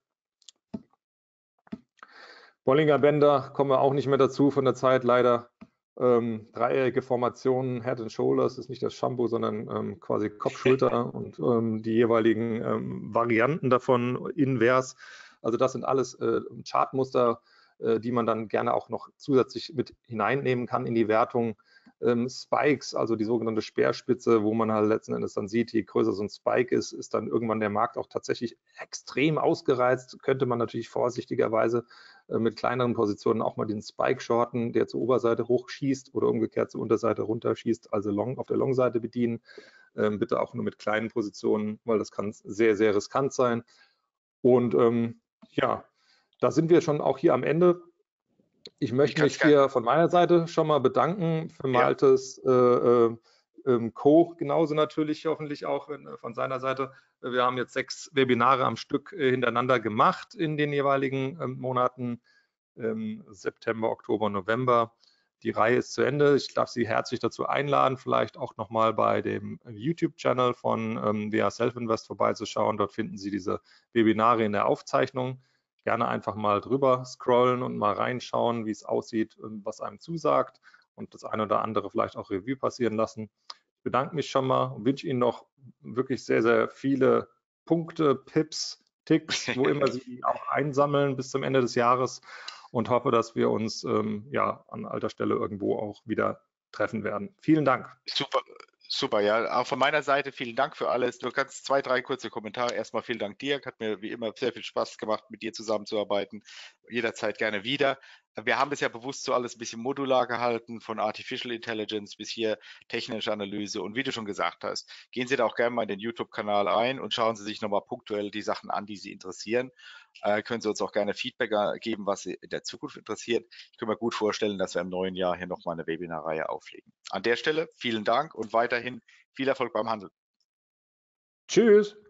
Bollinger Bänder kommen wir auch nicht mehr dazu von der Zeit, leider. Ähm, dreieckige Formationen, Head and Shoulders ist nicht das Shampoo, sondern ähm, quasi Kopf, Schulter und ähm, die jeweiligen ähm, Varianten davon invers. Also das sind alles äh, Chartmuster, äh, die man dann gerne auch noch zusätzlich mit hineinnehmen kann in die Wertung. Ähm, Spikes, also die sogenannte Speerspitze, wo man halt letzten Endes dann sieht, je größer so ein Spike ist, ist dann irgendwann der Markt auch tatsächlich extrem ausgereizt. Könnte man natürlich vorsichtigerweise äh, mit kleineren Positionen auch mal den Spike shorten, der zur Oberseite hochschießt oder umgekehrt zur Unterseite runterschießt, also long, auf der Long-Seite bedienen. Ähm, bitte auch nur mit kleinen Positionen, weil das kann sehr, sehr riskant sein. Und ähm, ja, da sind wir schon auch hier am Ende. Ich möchte mich hier von meiner Seite schon mal bedanken für Maltes äh, äh, ähm, Co. genauso natürlich hoffentlich auch wenn, von seiner Seite. Wir haben jetzt sechs Webinare am Stück äh, hintereinander gemacht in den jeweiligen ähm, Monaten ähm, September, Oktober, November. Die Reihe ist zu Ende. Ich darf Sie herzlich dazu einladen, vielleicht auch nochmal bei dem YouTube-Channel von ähm, W H Self Invest vorbeizuschauen. Dort finden Sie diese Webinare in der Aufzeichnung. Gerne einfach mal drüber scrollen und mal reinschauen, wie es aussieht, was einem zusagt und das eine oder andere vielleicht auch Revue passieren lassen. Ich bedanke mich schon mal und wünsche Ihnen noch wirklich sehr, sehr viele Punkte, Pips, Ticks, wo immer Sie die auch einsammeln bis zum Ende des Jahres und hoffe, dass wir uns ähm, ja an alter Stelle irgendwo auch wieder treffen werden. Vielen Dank. Super. Super, ja. Auch von meiner Seite vielen Dank für alles. Nur ganz zwei, drei kurze Kommentare. Erstmal vielen Dank, Dirk. Hat mir wie immer sehr viel Spaß gemacht, mit dir zusammenzuarbeiten. Jederzeit gerne wieder. Wir haben das ja bewusst so alles ein bisschen modular gehalten, von Artificial Intelligence bis hier technische Analyse. Und wie du schon gesagt hast, gehen Sie da auch gerne mal in den YouTube-Kanal ein und schauen Sie sich nochmal punktuell die Sachen an, die Sie interessieren. Äh, können Sie uns auch gerne Feedback geben, was Sie in der Zukunft interessiert. Ich kann mir gut vorstellen, dass wir im neuen Jahr hier nochmal eine Webinarreihe auflegen. An der Stelle vielen Dank und weiterhin viel Erfolg beim Handel. Tschüss.